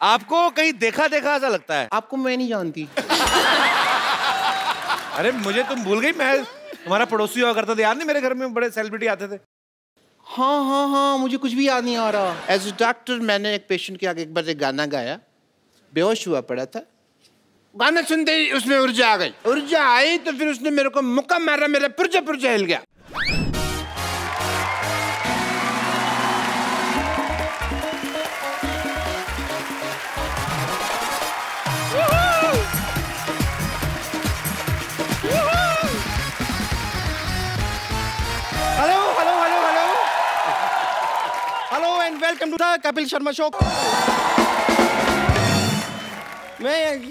आपको कहीं देखा देखा ऐसा लगता है। आपको मैं नहीं जानती। अरे मुझे तुम भूल गई, मैं तुम्हारा पड़ोसी हुआ करता था, याद नहीं? मेरे घर में बड़े सेलिब्रिटी आते थे। हाँ, मुझे कुछ भी याद नहीं आ रहा। एज अ डॉक्टर मैंने एक पेशेंट के आगे एक बार एक गाना गाया, बेहोश हुआ पड़ा था। गाना सुनते ही उसमें ऊर्जा आ गई। ऊर्जा आई तो फिर उसने मेरे को मुक्का मारा, मेरा पुर्जा पुर्जा हिल गया। Hello and welcome to the Kapil Sharma show. मैं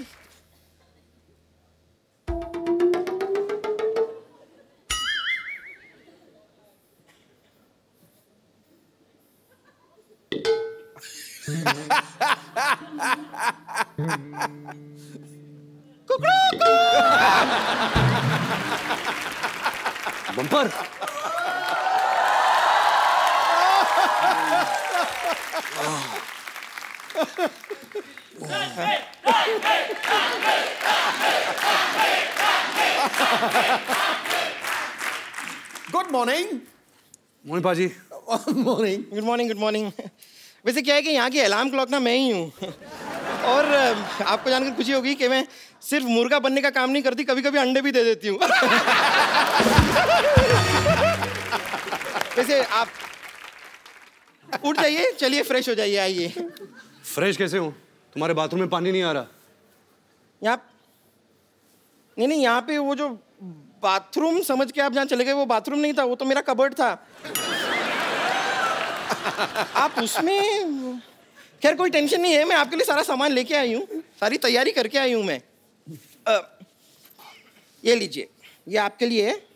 Bumper. Good morning. Mohan paaji. Morning. Good morning, good morning. वैसे क्या है कि यहाँ की अलार्म क्लॉक ना मैं ही हूँ। और आपको जानकर खुशी होगी कि मैं सिर्फ मुर्गा बनने का काम नहीं करती, कभी कभी अंडे भी दे देती हूँ। वैसे आप उठ जाइए, चलिए फ्रेश हो जाइए, आइए। फ्रेश कैसे हूँ? तुम्हारे बाथरूम में पानी नहीं आ रहा? यहाँ नहीं, यहाँ पे वो जो बाथरूम समझ के आप जहाँ चले गए, वो बाथरूम नहीं था, वो तो मेरा कबर्ड था। आप उसमें, खैर कोई टेंशन नहीं है, मैं आपके लिए सारा सामान लेके आई हूँ, सारी तैयारी करके आई हूँ मैं। ये लीजिए, ये आपके लिए है।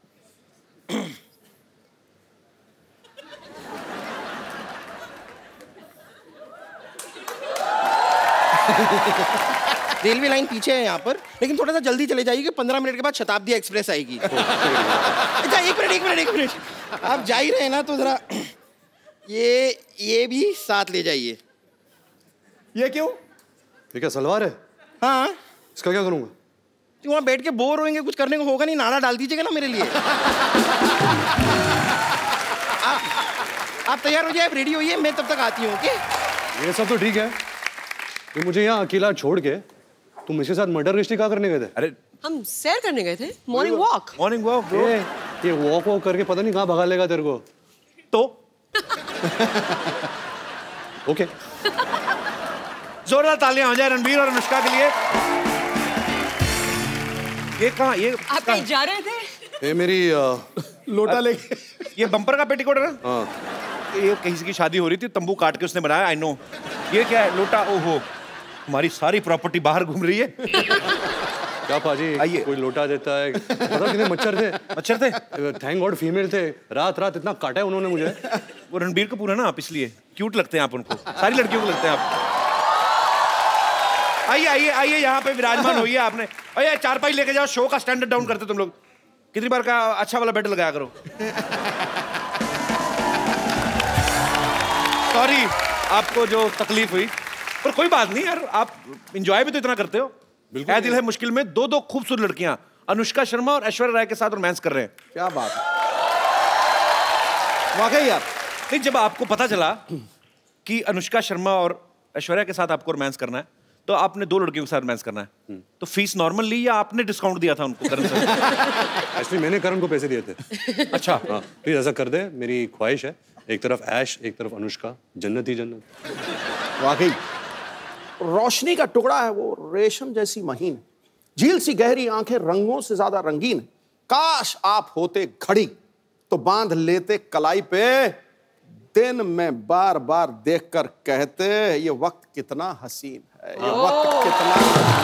रेलवे लाइन पीछे है यहाँ पर, लेकिन थोड़ा सा जल्दी चले जाइए, 15 मिनट के बाद शताब्दी एक्सप्रेस आएगी। अच्छा एक मिनट, आप जा ही रहे हैं ना, तो जरा ये भी साथ ले जाइए। ये क्यों? ये क्या सलवार है? हाँ। इसका क्या करूँगा? तो वहाँ बैठ के बोर होंगे, कुछ करने को होगा नहीं, नाड़ा डाल दीजिएगा ना मेरे लिए। आप तैयार हो जाए, आप रेडी होइए, मैं तब तक आती हूँ। ओके? ये सब तो ठीक है, ये मुझे यहाँ अकेला छोड़ के तुम इसके साथ मर्डर मिस्ट्री कहाँ करने गए थे? अरे हम सैर करने गए थे, मॉर्निंग वॉक। Morning walk. ये वॉक करके पता नहीं कहाँ भगा लेगा तेरे को। तो ओके। जोरदार तालियां हो जाए रणबीर और अनुष्का के लिए। ये कहाँ, ये आप कहीं जा रहे थे? ये मेरी लोटा लेके। ये बम्पर का पेटीकोट है ना? हाँ। ये किसी की शादी हो रही थी, तंबू काट के उसने बनाया। I know. ये क्या है? लोटा। ओहो, हमारी सारी प्रॉपर्टी बाहर घूम रही है। क्या पाजी, आइए। कोई लोटा देता है? पता कितने मच्छर थे? मच्छर थे? थैंक गॉड फीमेल थे। रात इतना काटा है उन्होंने मुझे। वो रणबीर कपूर है ना आप, इसलिए क्यूट लगते हैं आप उनको, सारी लड़कियों को लगते हैं आप। आइए यहाँ पे विराजमान होइए आपने। अरे चारपाई लेके जाओ, शो का स्टैंडर्ड डाउन करते तुम लोग। कितनी बार का अच्छा वाला बेड लगाया करो। सॉरी आपको जो तकलीफ हुई, पर कोई बात नहीं यार, आप एंजॉय भी तो इतना करते हो। है दिल है मुश्किल में दो खूबसूरत लड़कियां अनुष्का शर्मा और ऐश्वर्या राय के साथ रोमांस कर रहे हैं। क्या बात है, वाकई यार। नहीं, जब आपको पता चला कि अनुष्का शर्मा और ऐश्वर्या के साथ आपको रोमांस करना है, तो आपने 2 लड़कियों के साथ रोमांस करना है, तो फीस नॉर्मल ली या आपने डिस्काउंट दिया था उनको? करण सर एक्चुअली मैंने करण को पैसे दिए थे। अच्छा। हाँ, प्लीज ऐसा कर दे, मेरी ख्वाहिश है। एक तरफ ऐश, एक तरफ अनुष्का, जन्नत ही जन्नत। वाकई रोशनी का टुकड़ा है वो, रेशम जैसी महीन, झील सी गहरी आंखें, रंगों से ज्यादा रंगीन। काश आप होते घड़ी तो बांध लेते कलाई पे, दिन में बार बार देखकर कहते ये वक्त कितना हसीन है, ये वक्त कितना।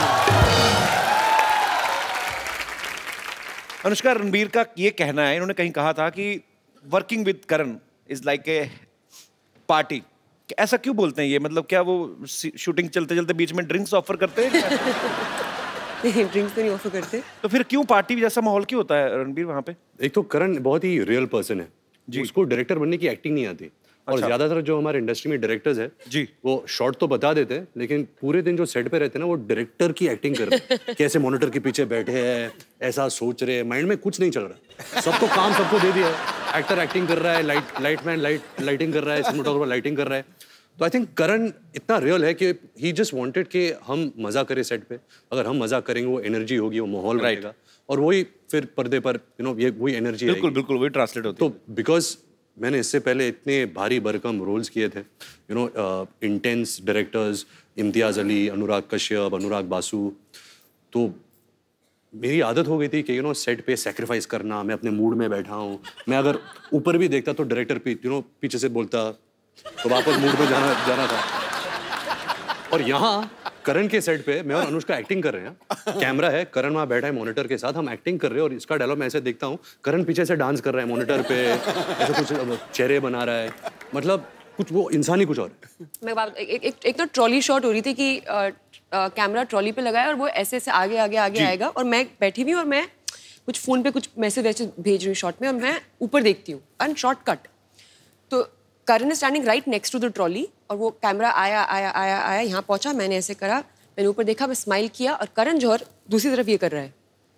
अनुष्का, रणबीर का ये कहना है, इन्होंने कहीं कहा था कि working with Karan is like a party. ऐसा क्यों बोलते हैं ये? मतलब क्या वो शूटिंग चलते चलते बीच में ड्रिंक्स ऑफर करते हैं? नहीं, ड्रिंक्स तो नहीं ऑफर करते। तो फिर क्यों पार्टी जैसा माहौल क्यों होता है रणबीर वहां पे? एक तो करण बहुत ही रियल पर्सन है जी, उसको डायरेक्टर बनने की एक्टिंग नहीं आती। और ज्यादातर जो हमारे इंडस्ट्री में डायरेक्टर्स है जी, वो शॉर्ट तो बता देते हैं, लेकिन पूरे दिन जो सेट पे रहते हैं ना, वो डायरेक्टर की एक्टिंग कर रहे हैं। कैसे मॉनिटर के पीछे बैठे हैं, ऐसा सोच रहे हैं, माइंड में कुछ नहीं चल रहा, सबको काम सबको दे दिया है। एक्टर एक्टिंग कर रहा है, लाइटमैन लाइटिंग कर रहा है, सिनेमेटोग्राफर लाइटिंग कर रहा है। तो आई थिंक करण इतना रियल है कि ही जस्ट वांटेड कि हम मजा करें सेट पे। अगर हम मजा करेंगे, वो एनर्जी होगी, वो माहौल रहेगा, और वही फिर पर्दे पर ये वही एनर्जी आएगी। बिल्कुल बिल्कुल वही ट्रांसलेट होती है। तो बिकॉज मैंने इससे पहले इतने भारी भरकम रोल्स किए थे, इंटेंस डायरेक्टर्स, इम्तियाज़ अली, अनुराग कश्यप, अनुराग बासु, तो मेरी आदत हो गई थी कि सेट पे सेक्रीफाइस करना। मैं अपने मूड में बैठा हूँ, मैं अगर ऊपर भी देखता तो डायरेक्टर पीछे से बोलता, तो वापस मूड में जाना था। और यहाँ करण के सेट पे मैं और अनुष्का एक्टिंग कर रहे हैं, कैमरा है, करण वहाँ बैठा है मॉनिटर के साथ, हम एक्टिंग कर रहे हैं, और इसका डायलॉग मैं ऐसे देखता हूँ, करण पीछे से डांस कर रहा है मॉनिटर पे, ऐसे कुछ चेहरे बना रहा है, मतलब कुछ वो इंसान ही कुछ और है। मैं बात एक ना ट्रॉली शॉट हो रही थी कि कैमरा ट्रॉली पे लगाया और वो ऐसे ऐसे आगे आएगा, और मैं बैठी हुई और मैं कुछ फोन पे कुछ मैसेज वैसे भेज रही हूँ शॉट में, और मैं ऊपर देखती हूँ एंड शॉर्ट कट, तो Karan is standing right next to the trolley, और वो कैमरा आया यहाँ पहुंचा, मैंने ऐसे करा, मैंने ऊपर देखा, मैं स्माइल किया, और करण जौहर दूसरी तरफ ये कर रहा है,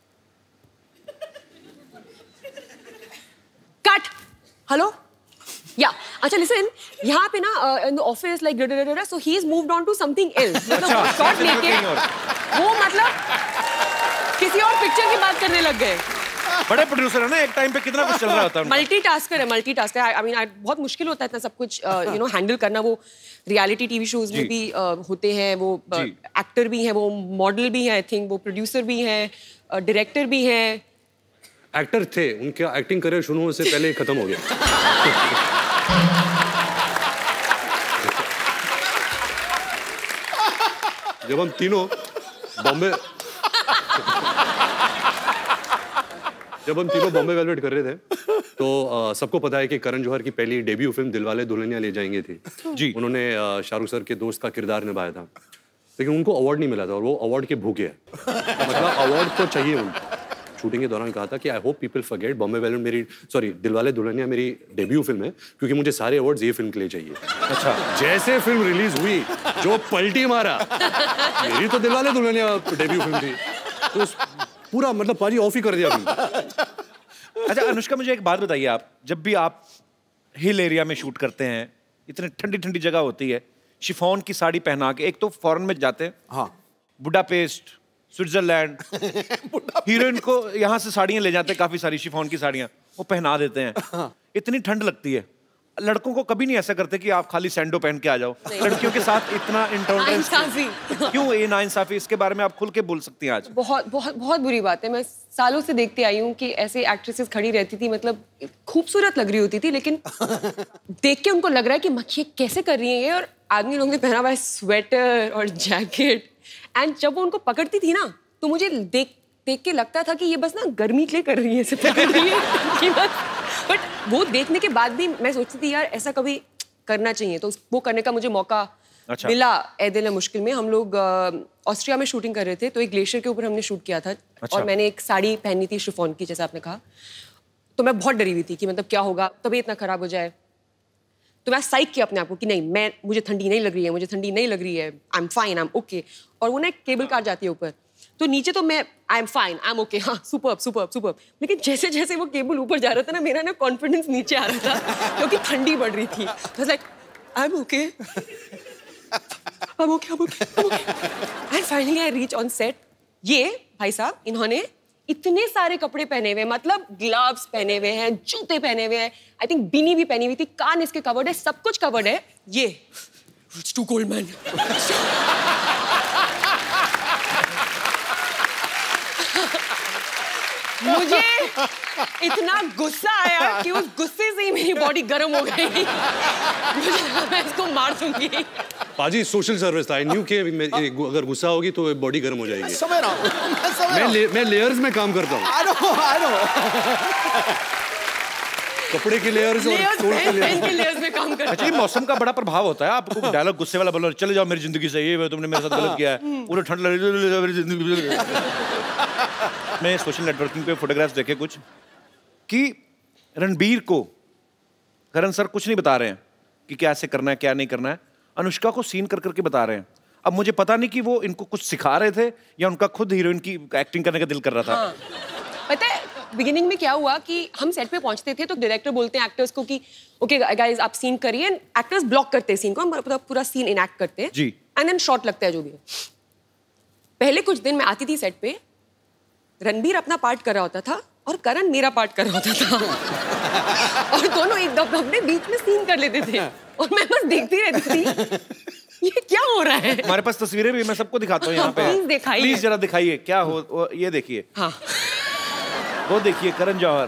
कट, हेलो या अच्छा लिसन, यहाँ पे ना in the office like so he is moved on to something else, मतलब शॉट लेके वो मतलब किसी और पिक्चर की बात करने लग गए। बड़े प्रोड्यूसर है ना, एक टाइम पे कितना कुछ चल रहा होता है। मल्टीटास्कर है। आई मीन बहुत मुश्किल होता है इतना सब कुछ हैंडल करना। वो रियलिटी टीवी शोज में भी होते हैं, वो एक्टर भी हैं, वो मॉडल भी हैं, आई थिंक वो प्रोड्यूसर भी हैं, डायरेक्टर भी हैं। एक्टर थे, उनका एक्टिंग करियर शुरू होने से पहले ही खत्म हो गया। जब हम तीनों बॉम्बे वेलवेट कर रहे थे, तो सबको पता है कि करण जौहर की पहली डेब्यू फिल्म दिलवाले दुल्हनिया ले जाएंगे थी जी। उन्होंने शाहरुख सर के दोस्त का किरदार निभाया था, लेकिन उनको अवार्ड नहीं मिला था, और वो अवार्ड के भूखे हैं। मतलब अवार्ड तो चाहिए उनको। शूटिंग के दौरान कहा था कि I hope people forget Bombay Velvet Dilwale Dulhania मेरी डेब्यू फिल्म है, क्योंकि मुझे सारे अवार्ड्स ये फिल्म के लिए चाहिए। अच्छा, जैसे फिल्म रिलीज हुई, जो पलटी मारा, मेरी तो दिलवाले दुल्हनिया डेब्यू फिल्म थी, तो पूरा मतलब पाजी ऑफ ही कर दिया फिल्म। अच्छा अनुष्का, मुझे एक बात बताइए, आप जब भी आप हिल एरिया में शूट करते हैं, इतनी ठंडी ठंडी जगह होती है, शिफॉन की साड़ी पहना के, एक तो फॉरेन में जाते हैं, हाँ, बुडापेस्ट, स्विट्जरलैंड, हीरोइन को यहाँ से साड़ियाँ ले जाते हैं, काफी सारी शिफॉन की साड़ियाँ, वो पहना देते हैं। हाँ। इतनी ठंड लगती है, लड़कों को कभी नहीं ऐसा करते कि आप खाली सैंडो पहन के आ जाओ, लड़कियों के साथ इतना इंटॉलरेंस क्यों? ये नाइंसाफी, इसके बारे में आप खुल के बोल सकती हैं आज। बहुत बहुत बहुत बुरी बात है। मैं सालों से देखती आई हूँ कि ऐसे एक्ट्रेसेस खड़ी रहती थी, मतलब खूबसूरत लग रही होती थी, लेकिन देख के उनको लग रहा है कि ये कैसे कर रही है ये, और आदमी लोगों ने पहना हुआ है स्वेटर और जैकेट, एंड जब वो उनको पकड़ती थी ना, तो मुझे देख के लगता था कि ये बस ना गर्मी के लिए कर रही है, ऐसे पकड़ रही है बस। बट वो देखने के बाद भी मैं सोचती थी यार ऐसा कभी करना चाहिए, तो वो करने का मुझे मौका मिला। ए दिल है मुश्किल में हम लोग ऑस्ट्रिया में शूटिंग कर रहे थे, तो एक ग्लेशियर के ऊपर हमने शूट किया था। और मैंने एक साड़ी पहनी थी शिफॉन की, जैसे आपने कहा, तो मैं बहुत डरी हुई थी कि मतलब क्या होगा, तबीयत इतना खराब हो जाए। तो मैं साइक किया अपने आप को कि नहीं, मुझे ठंडी नहीं लग रही है, I am fine, I am okay. और वो ना एक केबल कार जाती है ऊपर, तो नीचे तो मैं I am fine, I am okay, हाँ सुपर्ब। लेकिन जैसे जैसे वो केबल ऊपर जा रहा था ना, मेरा ना कॉन्फिडेंस नीचे आ रहा था, क्योंकि ठंडी बढ़ रही थी। तो like I am okay, and finally I reach on set. ये भाई साहब, इन्होंने इतने सारे कपड़े पहने हुए, मतलब ग्लव्स पहने हुए हैं, जूते पहने हुए हैं, आई थिंक बीनी भी पहनी हुई थी, कान इसके कवर्ड है, सब कुछ कवर्ड है। ये इट्स टू कोल्ड मैन। मुझे इतना गुस्सा आया कि उस गुस्से से ही मेरी बॉडी गर्म हो गई। मुझे लगा मैं इसको मार दूंगी। पाजी सोशल सर्विस था, आई न्यू कि अगर गुस्सा होगी तो बॉडी गर्म हो जाएगी। समझ रहा हूँ, मैं लेयर्स में काम करता हूँ। I know। कपड़े के लेयर्स और सोल के लेयर्स में काम करता हूँ। अच्छा, मौसम का बड़ा प्रभाव होता है। आपको डायलॉग गुस्से वाला बोलो, चले जाओ मेरी जिंदगी से, ये तुमने मेरे साथ गलत किया है, पूरा ठंड लग रही है मेरी जिंदगी। मैं सोशल नेटवर्किंग पे फोटोग्राफ्स देखे कुछ कि रणबीर को करण सर कुछ नहीं बता रहे हैं कि क्या ऐसे करना है क्या नहीं करना है, अनुष्का को सीन कर करके बता रहे हैं। अब मुझे पता नहीं कि वो इनको कुछ सिखा रहे थे या उनका खुद हीरोइन की एक्टिंग करने का दिल कर रहा था। हाँ। पता है बिगिनिंग में क्या हुआ कि हम सेट पे पहुंचते थे तो डायरेक्टर बोलते हैं एक्टर्स को कि ओके गाइस आप सीन करिए, एक्टर्स ब्लॉक करते हैं सीन को, हम पूरा सीन इनएक्ट करते हैं जी। एंड देन शॉट लगता है जो भी है। पहले कुछ दिन मैं आती थी सेट पे, रणबीर अपना पार्ट कर रहा होता था और करण मेरा पार्ट कर रहा होता था और दोनों एक अपने बीच में सीन कर लेते थे और मैं बस देखती रहती थी ये क्या हो रहा है। हमारे पास तस्वीरें भी मैं सबको दिखाता हूँ यहाँ पे। प्लीज दिखाइए। प्लीज जरा दिखाइए क्या हो, ये देखिए। हाँ वो देखिए करण जौहर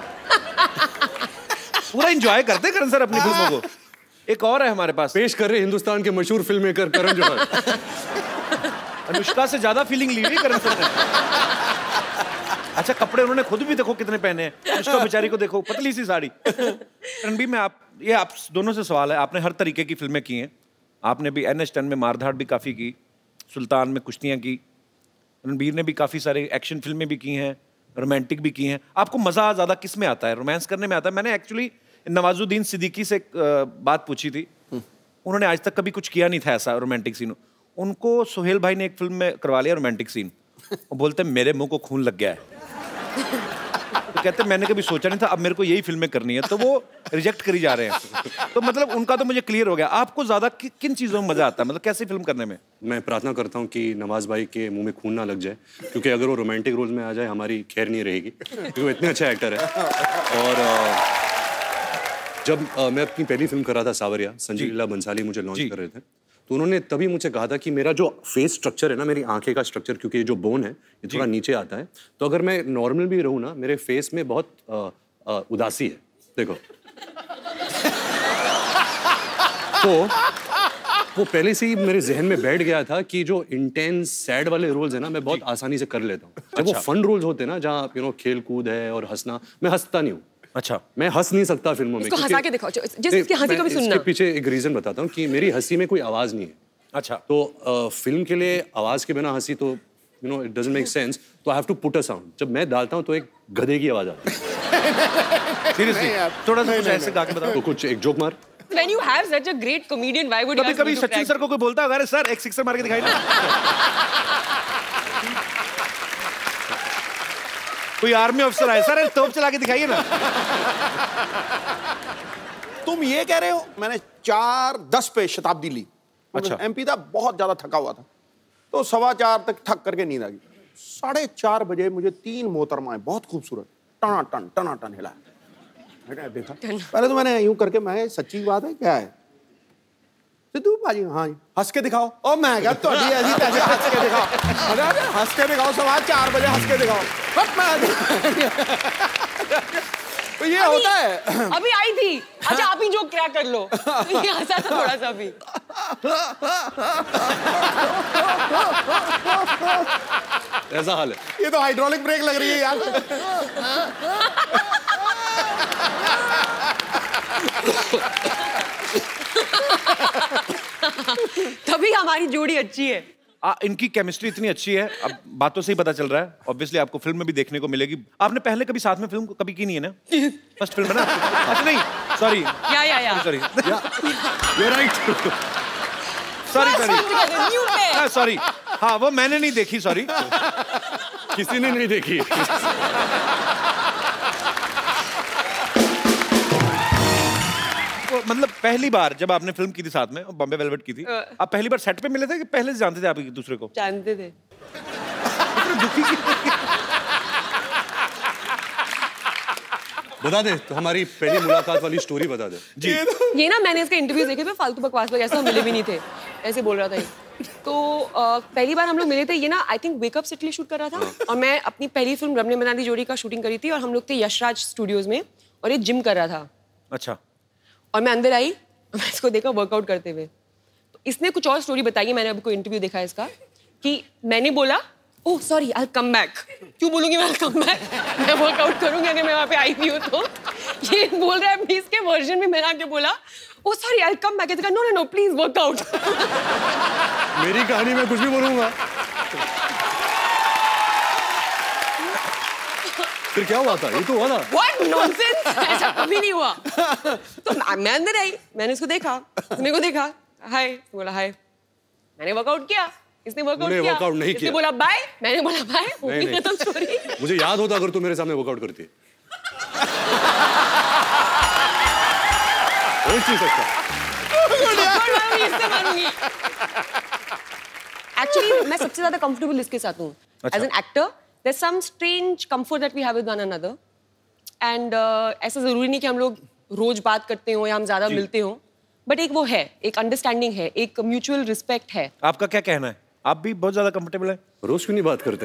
पूरा एंजॉय करते हैं करण सर अपनी फिल्मों को। एक और है हमारे पास, पेश कर रहे हिंदुस्तान के मशहूर फिल्म मेकर करण जौहर। अनुष्का से ज्यादा फीलिंग ली हुई करण सर ने। अच्छा कपड़े उन्होंने खुद भी देखो कितने पहने हैं, अनुष्का बेचारी को देखो पतली सी साड़ी। रणबीर में आप दोनों से सवाल है, आपने हर तरीके की फिल्में की हैं, आपने भी NH10 में मारधाड़ भी काफी की, सुल्तान में कुश्तियां की, रणबीर ने भी काफी सारे एक्शन फिल्में भी की हैं, रोमांटिक भी की हैं। आपको मजा ज्यादा किस में आता है, रोमांस करने में आता है? मैंने एक्चुअली नवाजुद्दीन सिद्दीकी से बात पूछी थी, उन्होंने आज तक कभी कुछ किया नहीं था ऐसा रोमांटिक सीन। उनको सुहेल भाई ने एक फिल्म में करवा लिया रोमांटिक सीन, वो बोलते मेरे मुंह को खून लग गया है। तो कहते मैंने कभी सोचा नहीं था, अब मेरे को यही फिल्में करनी है, तो वो रिजेक्ट करी जा रहे हैं। तो मतलब उनका तो मुझे क्लियर हो गया। आपको ज्यादा किन चीजों में मजा आता है, मतलब कैसी फिल्म करने में? मैं प्रार्थना करता हूँ कि नवाज भाई के मुंह में खून ना लग जाए, क्योंकि अगर वो रोमांटिक रोल में आ जाए हमारी खैर नहीं रहेगी, क्योंकि वो इतने अच्छा एक्टर है। और जब मैं अपनी पहली फिल्म कर रहा था सावरिया, संजय लीला बंसाली मुझे लॉन्च कर रहे थे, तो उन्होंने तभी मुझे कहा था कि मेरा जो फेस स्ट्रक्चर है ना, मेरी आंखें का स्ट्रक्चर, क्योंकि ये जो बोन है ये थोड़ा नीचे आता है, तो अगर मैं नॉर्मल भी रहूँ ना, मेरे फेस में बहुत उदासी है, देखो। तो वो पहले से ही मेरे जहन में बैठ गया था कि जो इंटेंस सैड वाले रोल्स है ना, मैं बहुत आसानी से कर लेता हूँ। जब वो फन रोल्स होते हैं ना, जहाँ खेल कूद है और हंसना, मैं हंसता नहीं हूँ। अच्छा, मैं हंस नहीं सकता फिल्मों में। हंसा के दिखाओ, जिसकी हंसी को भी सुनना। इसके पीछे एक रीजन बताता हूँ कि मेरी हंसी में कोई आवाज नहीं है। अच्छा, तो फिल्म के लिए आवाज के बिना हंसी तो इट डजंट मेक सेंस, तो I have to put a sound. जब मैं डालता हूँ तो एक गधे की आवाज आती है। सीरियसली थोड़ा सा कुछ ऐसे गा के बताओ। तो कुछ एक जोक मार। When you have such a great comedian, why would you ask me कभी to सचिन crack? सर को कोई बोलता है अरे सर एक सिक्सर मार के दिखाई ना। कोई आर्मी ऑफिसर आए, सर तोप चला के दिखाइए ना। तुम ये कह रहे हो मैंने 4:10 पे शताब्दी ली। अच्छा। MP था, बहुत ज्यादा थका हुआ था, तो 4:15 तक थक करके नींद आ गई। 4:30 बजे मुझे 3 मोहतरमाएं बहुत खूबसूरत टनाटन हिला। मैंने देखा, पहले तो मैंने यूं करके, मैं सच्ची बात है क्या है सिद्धू भाजी? हाँ जी। हंस के दिखाओ। ओ मैं क्या थोड़ी ऐसी तैसी हंस के दिखाओ। अरे हंस के दिखाओ, 4:15 बजे हंस के दिखाओ। तो ये होता है। अभी आई थी, अच्छा आप ही जो क्रैक कर लो। ये हंसा था थोड़ा सा भी। ऐसा हाल है। ये तो हाइड्रोलिक ब्रेक लग रही है यार। तभी हमारी जोड़ी अच्छी है। इनकी केमिस्ट्री इतनी अच्छी है, अब बातों से ही पता चल रहा है। ऑब्वियसली आपको फिल्म में भी देखने को मिलेगी। आपने पहले कभी साथ में फिल्म कभी की नहीं है ना? फर्स्ट फिल्म है ना? अच्छा नहीं, सॉरी या sorry you are right. Sorry हाँ वो मैंने नहीं देखी, सॉरी। किसी ने नहीं देखी। मतलब पहली बार जब आपने फिल्म की थी साथ में, बॉम्बे वेलवेट की थी, आप पहली बार सेट पे मिले थे कि पहले से जानते थे आप एक दूसरे को? जानते थे। बता दे तो हमारी पहली मुलाकात वाली स्टोरी बता दे। जी ये ना मैंने इसके इंटरव्यू देखे थे, फालतू बकवास वगैरह, ऐसा हम मिले भी नहीं थे, ऐसे बोल रहा था ये। तो पहली बार हम लोग मिले थे, ये ना आई थिंक वेकअप से शूट कर रहा था और मैं अपनी पहली फिल्म रब ने बना दी जोड़ी का शूटिंग करी थी और हम लोग थे यशराज स्टूडियोज में और ये जिम कर रहा था। अच्छा। और मैं अंदर आई, मैं इसको देखा वर्कआउट करते हुए, तो इसने कुछ और स्टोरी बताई है, मैंने अभी कोई इंटरव्यू देखा है इसका, कि मैंने बोला oh sorry I come back. क्यों बोलूंगी मैं कम बैक, मैं वर्कआउट करूंगी अगर मैं वहां पे आई भी हूँ तो। ये बोल रहा है, इसके वर्जन में मैंने आके बोला oh sorry I come back, no no no please workout. मेरी कहानी में कुछ भी बोलूंगा। फिर क्या हुआ था? ये तो हुआ था। What nonsense! ऐसा कभी नहीं हुआ। तो मैं अंदर आई, मैंने उसको देखा, उसने मेरे को देखा, हाय, बोला हाय, मैंने वर्कआउट किया, इसने वर्कआउट तूने किया, वर्कआउट नहीं इसने किया। बोला बाय, मैंने बोला बाय, नहीं, नहीं। खत्म स्टोरी। मुझे याद होता अगर तू मेरे सामने वर्कआउट करती। हो नहीं सकता। Actually, मैं सबसे ज्यादा कंफर्टेबल इसके साथ हूँ। अच्छा। As an actor, there's some strange comfort that we have with one another. And ऐसा जरूरी नहीं कि हम लोग रोज बात करते हो या हम ज्यादा मिलते हो, बट एक वो है, एक अंडरस्टैंडिंग है, एक म्यूचुअल रिस्पेक्ट है। आपका क्या कहना है? आप भी बहुत ज्यादा कंफर्टेबल है? रोज क्यों नहीं बात करते?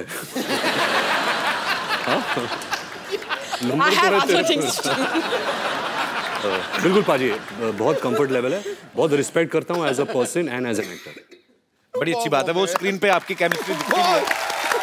I नंबर तो have रहते other हैं। things to do. बिल्कुल पाजी, बहुत कंफर्ट लेवल है, बहुत रिस्पेक्ट करता हूँ as a person and as an actor. बड़ी अच्छी बात है, वो स्क्रीन पे आपकी केमिस्ट्री दिखती है।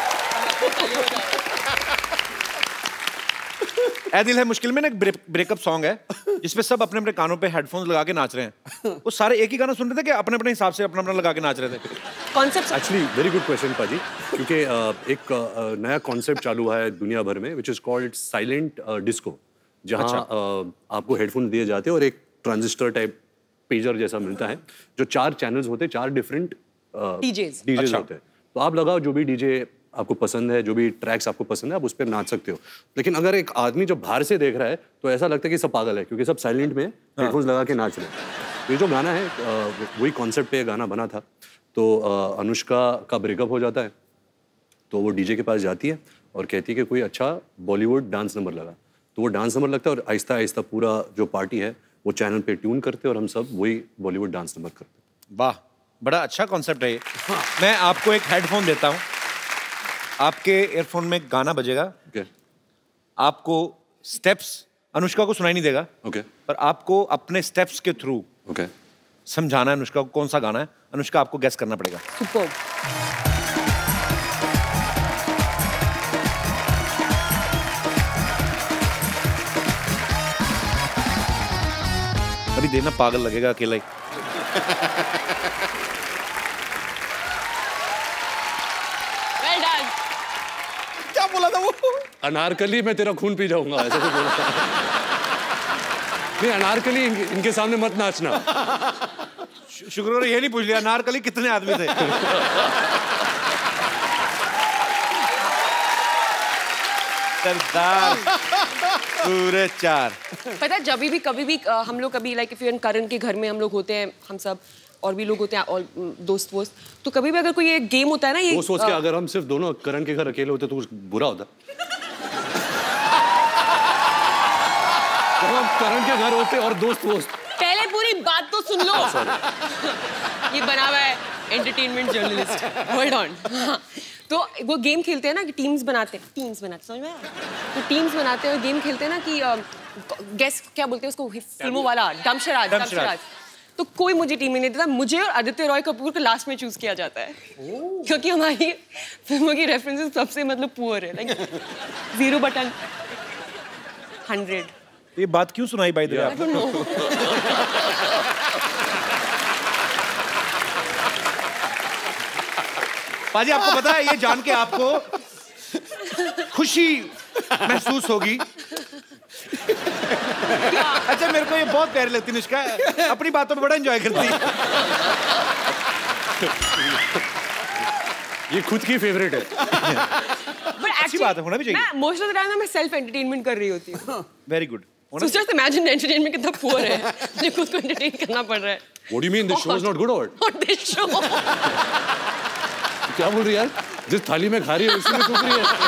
ऐ दिल है मुश्किल में ना एक ब्रेकअप सॉन्ग है जिसपे सब अपने अपने कानों पे हेडफोन्स लगा के नाच रहे हैं। वो सारे एक ही गाना सुन रहे थे कि अपने अपने हिसाब से अपना अपना लगा के नाच रहे थे? Concepts actually very good question paaji, क्योंकि एक नया कॉन्सेप्ट चालू हुआ है दुनिया भर में which is called silent disco, जहाँ आपको हेडफोन दिए जाते हैं और एक ट्रांजिस्टर टाइप पेजर जैसा मिलता है, जो 4 चैनल्स होते हैं, 4 डिफरेंट DJs. डीजेस अच्छा। होते हैं। तो आप लगाओ जो भी डीजे आपको पसंद है, जो भी ट्रैक्स आपको पसंद है, आप उस पर नाच सकते हो। लेकिन अगर एक आदमी जो बाहर से देख रहा है तो ऐसा लगता है कि सब पागल है, क्योंकि सब साइलेंट में हेडफोन्स लगा के नाच रहे हैं। तो ये जो गाना है वही कॉन्सेप्ट पे गाना बना था। तो अनुष्का का ब्रेकअप हो जाता है, तो वो डीजे के पास जाती है और कहती है कि कोई अच्छा बॉलीवुड डांस नंबर लगा। तो वो डांस नंबर लगता है और आहिस्ता आहिस्ता पूरा जो पार्टी है वो चैनल पे ट्यून करते हैं और हम सब वही बॉलीवुड डांस नंबर करते हैं। वाह, बड़ा अच्छा कॉन्सेप्ट है ये। मैं आपको एक हेडफोन देता हूँ, आपके ईयरफोन में गाना बजेगा, ओके आपको स्टेप्स अनुष्का को सुनाई नहीं देगा, ओके पर आपको अपने स्टेप्स के थ्रू ओके समझाना है अनुष्का को कौन सा गाना है। अनुष्का आपको गेस करना पड़ेगा। Superb. अभी देना पागल लगेगा अकेला ही। Well done. क्या बोला था वो? अनारकली मैं तेरा खून पी जाऊंगा, ऐसा तो बोला था। नहीं, अनारकली इनके सामने मत नाचना। शुक्र है ये नहीं पूछ लिया नारकली कितने आदमी थे। सरदार पूरे 4। पता है जब भी कभी भी हम लोग कभी like if you an Karan के घर में हम लोग होते हैं, हम सब और भी लोग होते हैं और दोस्त वोस्त, तो कभी भी अगर कोई ये गेम होता है ना, ये वो सोच के अगर हम सिर्फ दोनों करण के घर अकेले होते तो कुछ बुरा होता। तो हम करण के घर होते और दोस्त वोस्त। पहले पूरी बात तो सुन लो। ये बना हुआ है एंटरटेनमेंट जर्नलिस्ट, होल्ड ऑन। तो वो गेम खेलते हैं ना कि टीम्स बनाते हैं, समझ में आया? तो टीम्स बनाते हैं और गेम खेलते हैं ना कि गेस क्या बोलते हैं उसको, फिल्मों वाला दमशराज। तो कोई मुझे टीम में नहीं देता, मुझे और आदित्य रॉय कपूर को लास्ट में चूज किया जाता है, क्योंकि हमारी फिल्मों की रेफरेंसेस सबसे मतलब पुअर है, लाइक 0/100। ये बात क्यों सुनाई by the way? I don't know. पाजी आपको पता है ये जान के आपको खुशी महसूस होगी। अच्छा मेरे को ये बहुत प्यारी लगती है निष्का, अपनी बातों में बड़ा एंजॉय करती है। ये खुद की फेवरेट है। But अच्छी बात है, होना भी चाहिए। मैं मोस्ट ऑफ द टाइम मैं सेल्फ एंटरटेनमेंट कर रही होती हूँ। Very good. So just imagine entertainment कितना पुअर है, मुझे खुद को एंटरटेन करना पड़ रहा है। What do you mean? This show is not good or what? Not this show. क्या बोल रही है यार? जिस थाली में खा रही है उसी में थूक रही है।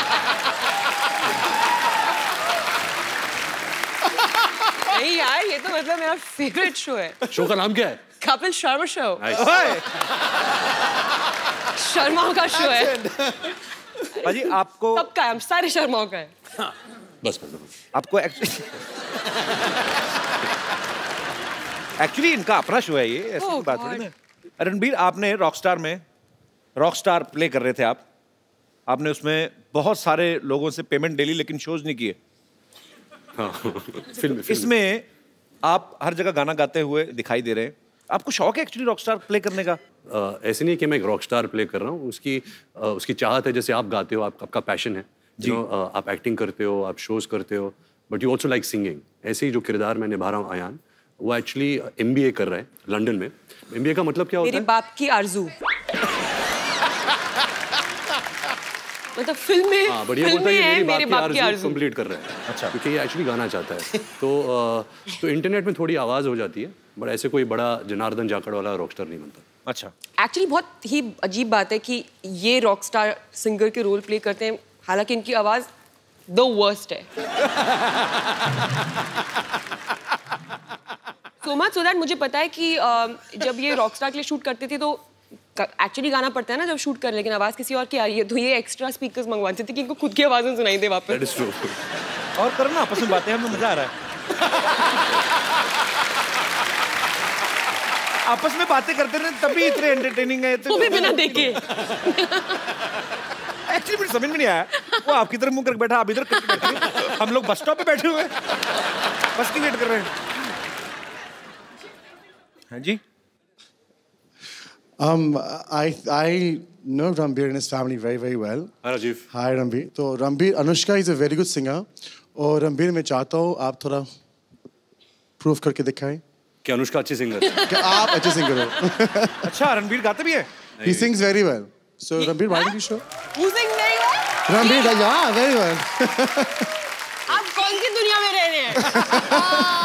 नहीं यार, ये तो मतलब मेरा फेवरेट शो है। शो का नाम क्या है? कपिल शर्मा शो। ओए, शर्माओं का शो है। पाजी आपको सबका है, हम सारे शर्माओं का है। बस आपको एक्चुअली इनका अपना शो है ये, ऐसी Oh कोई बात थोड़ी God. ना। रणबीर, आपने रॉकस्टार में रॉकस्टार प्ले कर रहे थे आप, आपने उसमें बहुत सारे लोगों से पेमेंट ले ली लेकिन शोज नहीं किए। हाँ, फिल्म इसमें आप हर जगह गाना गाते हुए दिखाई दे रहे हैं, आपको शौक है एक्चुअली रॉकस्टार प्ले करने का? ऐसे नहीं कि मैं एक रॉक स्टार प्ले कर रहा हूँ, उसकी चाहत है, जैसे आप गाते हो, आपका पैशन है, आप एक्टिंग करते हो, आप शोज करते हो, but you also like singing. ऐसे ही जो किरदार मैं निभा रहा हूँ अयान, वो एक्चुअली MBA कर रहा है लंदन में। MBA का मतलब क्या होता है? मेरे बाप की आरज़ू। मतलब फिल्म में, हाँ, बढ़िया फिल्म बोलता है में ये है मेरी मेरे बाप की आरज़ू कंप्लीट कर रहा है। अच्छा, क्योंकि ये एक्चुअली गाना चाहता है। तो इंटरनेट में थोड़ी आवाज़ हो जाती है, बट ऐसे कोई बड़ा जनार्दन जाखड़ वाला रॉकस्टार नहीं बनता। अच्छा, एक्चुअली बहुत ही अजीब बात है कि ये रॉक स्टार सिंगर के रोल प्ले करते हैं, हालांकि इनकी आवाज द वर्स्ट है। सो मच सो दैट मुझे पता है कि जब ये रॉक स्टार के लिए शूट करते थे तो एक्चुअली गाना पड़ता है ना जब शूट कर, लेकिन आवाज किसी और की आ रही है, तो ये एक्स्ट्रा स्पीकर्स मंगवाते थे कि इनको खुद की आवाजें सुनाई दे वापस। That is true. और करो ना आपस में बातें, हमें मजा आ रहा है। आपस में बातें करते रहे तभी इतने एंटरटेनिंग है। वो भी बिना देखे। एक्चुअली मुझे समझ में नहीं आया, वो आपकी तरफ मुंह करके बैठा, आप इधर करके बैठे, हम लोग बस स्टॉप पे बैठे हुए हैं, बस की वेट कर रहे हैं। हाँ जी। I know Ranbir and his family very, very well. Hi, Rajiv. Hi, Ranbir. तो Ranbir, Anushka is a very good singer. और Ranbir मैं चाहता हूँ आप थोड़ा प्रूफ करके दिखाएं क्या अनुष्का अच्छी सिंगर है? कि आप अच्छे सिंगर हो। अच्छा, रणबीर गाते भी है? He sings very well. So Ranbir, why don't you show? Who sings very well? Ranbir, yeah, very well. आप कौन सी दुनिया में रह रहे हैं?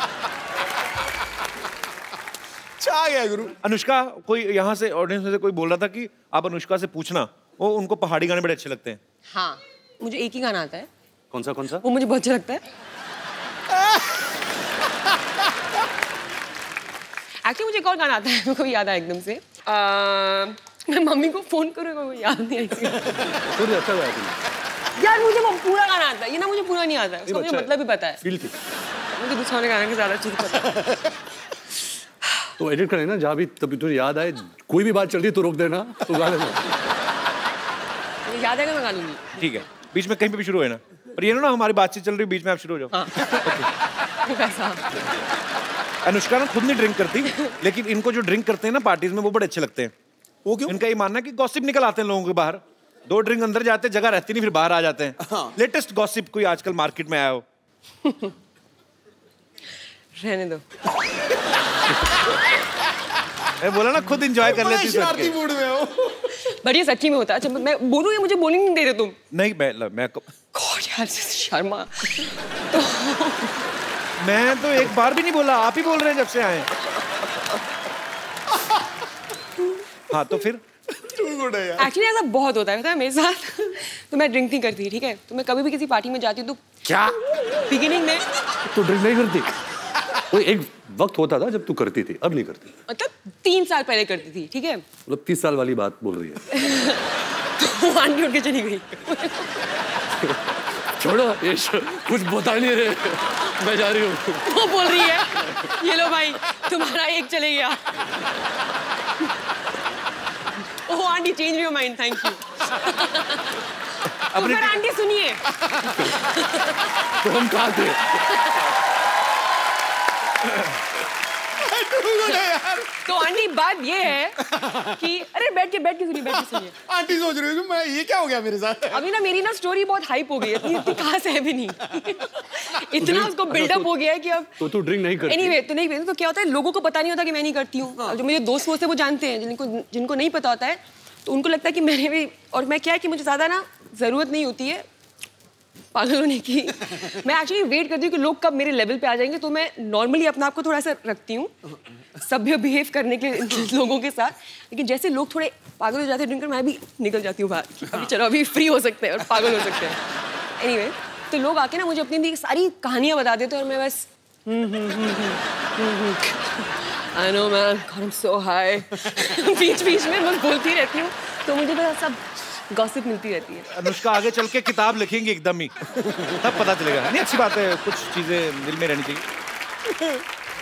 आ गया गुरु। अनुष्का, कोई यहाँ से ऑडियंस में से कोई बोल रहा था कि आप अनुष्का से पूछना, वो उनको पहाड़ी गाने बड़े अच्छे लगते हैं। हाँ, मुझे एक ही गाना आता है। कौन सा? वो मुझे बहुत अच्छा लगता है। एक्चुअली मुझे एक और गाना आता है, मेरे को याद आया एकदम से। मैं मम्मी को फोन करूँगा, वो याद नहीं आई। थोड़ी अच्छा गाया तुमने। यार मुझे वो पूरा गाना आता है, ये ना मुझे पूरा नहीं आता है, उसका मुझे मतलब भी पता है। फील थी। मुझे दूसरे वाले गाने के ज़्यादा चीज़ पता है। तो एडिट करें ना, जहाँ भी तभी तुझे याद आए, कोई भी बात चल रही है तो रोक देना, तो गा लेना। मुझे याद आएगा मैं गा लूँगी। ठीक है, बीच में कहीं पे भी शुरू है ना, पर ये ना हमारी बातचीत चल रही है, बीच में आप शुरू हो जाओ। वो कैसा? अनुष्का ना खुद नहीं ड्रिंक करती, लेकिन इनको जो ड्रिंक करते हैं ना पार्टीज में, वो बड़े अच्छे लगते हैं। वो क्यों? इनका ये मानना है कि गॉसिप निकल आते हैं लोगों के बाहर, 2 ड्रिंक अंदर जाते हैं, जगह रहती नहीं, फिर बाहर आ जाते हैं। लेटेस्ट गॉसिप कोई आजकल मार्केट में आया हो? रहने दो। मैं बोला ना खुद एंजॉय कर लेती शरारती मूड में हो। बट ये सच्ची में होता है। अच्छा मैं बोलूँ, ये मुझे बोलने नहीं दे रहे तुम। नहीं, मैं गॉड यार, शर्मा। मैं तो एक बार भी नहीं बोला, आप ही बोल रहे हैं जब से आए। हाँ तो फिर एक्चुअली ऐसा बहुत होता है, पता है मेरे साथ। तो मैं ड्रिंक नहीं करती, ठीक है, तो मैं कभी भी किसी पार्टी में जाती हूँ तो क्या बिगिनिंग में तो ड्रिंक नहीं करती? वो एक वक्त होता था जब तू करती थी, अब नहीं करती। मतलब 3 साल पहले करती थी, ठीक है। मतलब 30 साल वाली बात बोल रही है। तो आंटी उठ के चली गई। छोड़ो, ये कुछ बता नहीं रहे, मैं जा रही हूँ। वो बोल रही है, ये लो भाई तुम्हारा एक चले गया। Oh aunty, change your mind, thank you. तो फिर आंटी सुनिए। तो हम कहाँ थे? तो आंटी बात ये है कि अरे बैठ के सुनिए। आंटी सोच रही है मैं ये क्या हो गया मेरे साथ। अभी ना मेरी ना स्टोरी बहुत हाइप हो गई है, इतनी खास है भी नहीं। इतना उसको बिल्डअप हो गया है कि अब तो तू ड्रिंक नहीं करती? एनीवे तो नहीं पीती। तो क्या होता है, लोगों को पता नहीं होता कि मैं नहीं करती हूँ। जो मेरे दोस्त होते हैं वो जानते हैं, जिनको नहीं पता होता है तो उनको लगता है कि मैंने भी, और मैं क्या है कि मुझे ज़्यादा ना ज़रूरत नहीं होती है पागल होने की। मैं एक्चुअली वेट करती हूँ कि लोग कब मेरे लेवल पे आ जाएंगे, तो मैं नॉर्मली अपने आप को थोड़ा सा रखती हूँ सभ्य बिहेव करने के लोगों के साथ। लेकिन जैसे लोग थोड़े पागल हो जाते हैं ड्रिंकर, मैं भी निकल जाती हूँ बाहर। अभी चलो, अभी फ्री हो सकते हैं और पागल हो सकते हैं। एनीवे, तो लोग आके ना मुझे अपनी सारी कहानियाँ बता देते हैं और मैं बस I know man, God I'm so high। बीच में बस बोलती रहती हूँ, तो मुझे बस सब गॉसिप मिलती रहती है। अनुष्का आगे चल के किताब लिखेंगी एकदम ही, तब पता चलेगा। नहीं, अच्छी बात है, कुछ चीजें दिल में रहनी चाहिए।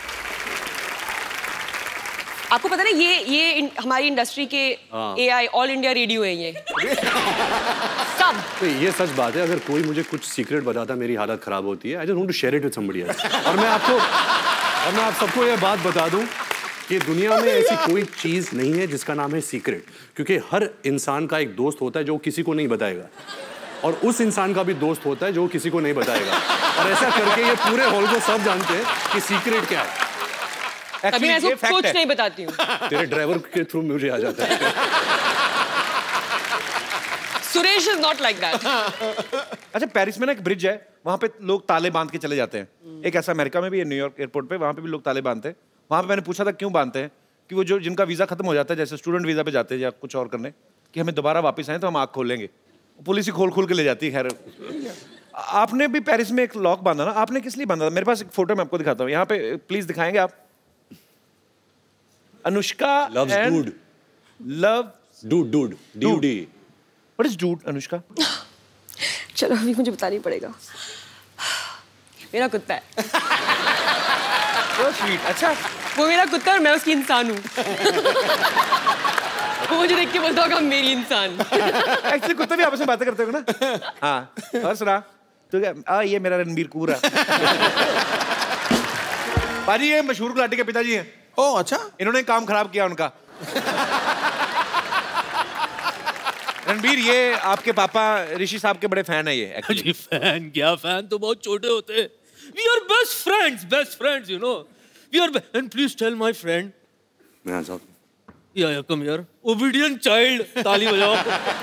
आपको पता ना ये हमारी इंडस्ट्री के AI ऑल इंडिया रेडियो है ये। सब। तो ये सच बात है, अगर कोई मुझे कुछ सीक्रेट बताता मेरी हालत खराब होती है, I just want to share it with somebody else. और मैं आप सबको ये बात बता दूं कि दुनिया में ऐसी कोई चीज नहीं है जिसका नाम है सीक्रेट, क्योंकि हर इंसान का एक दोस्त होता है जो किसी को नहीं बताएगा। और उस इंसान का भी दोस्त होता है जो किसी को नहीं बताएगा, और ऐसा करके ये पूरे हॉल को सब जानते हैं कि सीक्रेट क्या है। अभी मैं इसको कुछ नहीं बताती हूँ। तेरे ड्राइवर के थ्रू मुझे आ जाता है। Suresh is not like that. अच्छा, पेरिस में ना एक ब्रिज है, वहां पे लोग ताले बांध के चले जाते हैं। एक ऐसा अमेरिका में भी है, न्यूयॉर्क एयरपोर्ट पे, वहां पे भी लोग ताले बांधते हैं। वहां पे मैंने पूछा था क्यों बांधते हैं, कि वो जो जिनका वीजा खत्म हो जाता है, जैसे स्टूडेंट वीजा पे जाते हैं या कुछ और करने, कि हमें दोबारा वापस आए तो हम आँख खोलेंगे। पुलिस ही खोल के ले जाती है। खैर, आपने भी पेरिस में एक लॉक बांधा ना, आपने किस लिए बांधा था? मेरे पास एक फोटो मैं आपको दिखाता हूँ, यहाँ पे प्लीज दिखाएंगे आप। Anushka dude. What is dude, Anushka? चलो अभी मुझे बताना ही पड़ेगा। मेरा कुत्ता है। So sweet. अच्छा, वो मेरा कुत्ता और मैं उसकी इंसान हूँ। वो मुझे देख के बोलता होगा मेरी इंसान। एक्चुअली कुत्ते भी आपस में बातें करते हो ना। हाँ, और सुना तो क्या, ये मेरा रणबीर कपूर है। पाजी ये मशहूर गुलाटी के पिताजी हैं। ओ अच्छा, इन्होंने काम खराब किया उनका। रणबीर, ये आपके पापा ऋषि साहब के बड़े फैन है ये। जी फैन क्या, फैन तो बहुत छोटे होते हैं। We are best friends, you know. We are and please tell my friend. मैं आ जाऊँ। Yeah, come here. Obedient child. ताली बजाओ।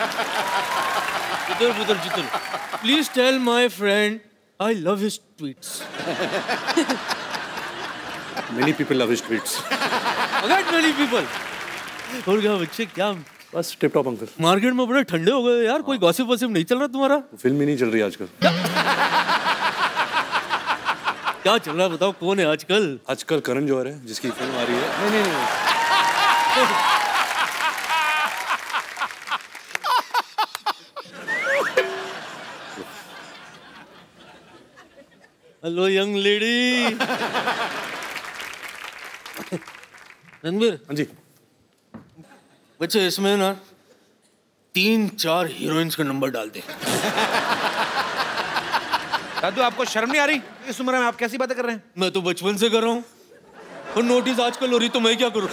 इधर जिधर। Please tell my friend I love his tweets. Many people love his tweets. Not many people. और क्या बच्चे, क्या बस टिप टॉप अंकल। मार्केट में बड़े ठंडे हो गए यार, कोई गॉसिप वॉसिप नहीं चल रहा तुम्हारा? फिल्म ही नहीं चल रही आजकल। क्या चल रहा है बताओ, कौन है आजकल? आजकल करण जौहर है, जिसकी फिल्म आ रही है। नहीं। Hello young lady. रणबीर। हाँ जी। बच्चे इसमें ना 3-4 हीरोइंस का नंबर डाल दे। दादू, आपको शर्म नहीं आ रही? इस उम्र में आप कैसी बातें कर रहे हैं? मैं तो बचपन से कर रहा हूँ, और नोटिस आजकल हो रही तो मैं क्या करूँ?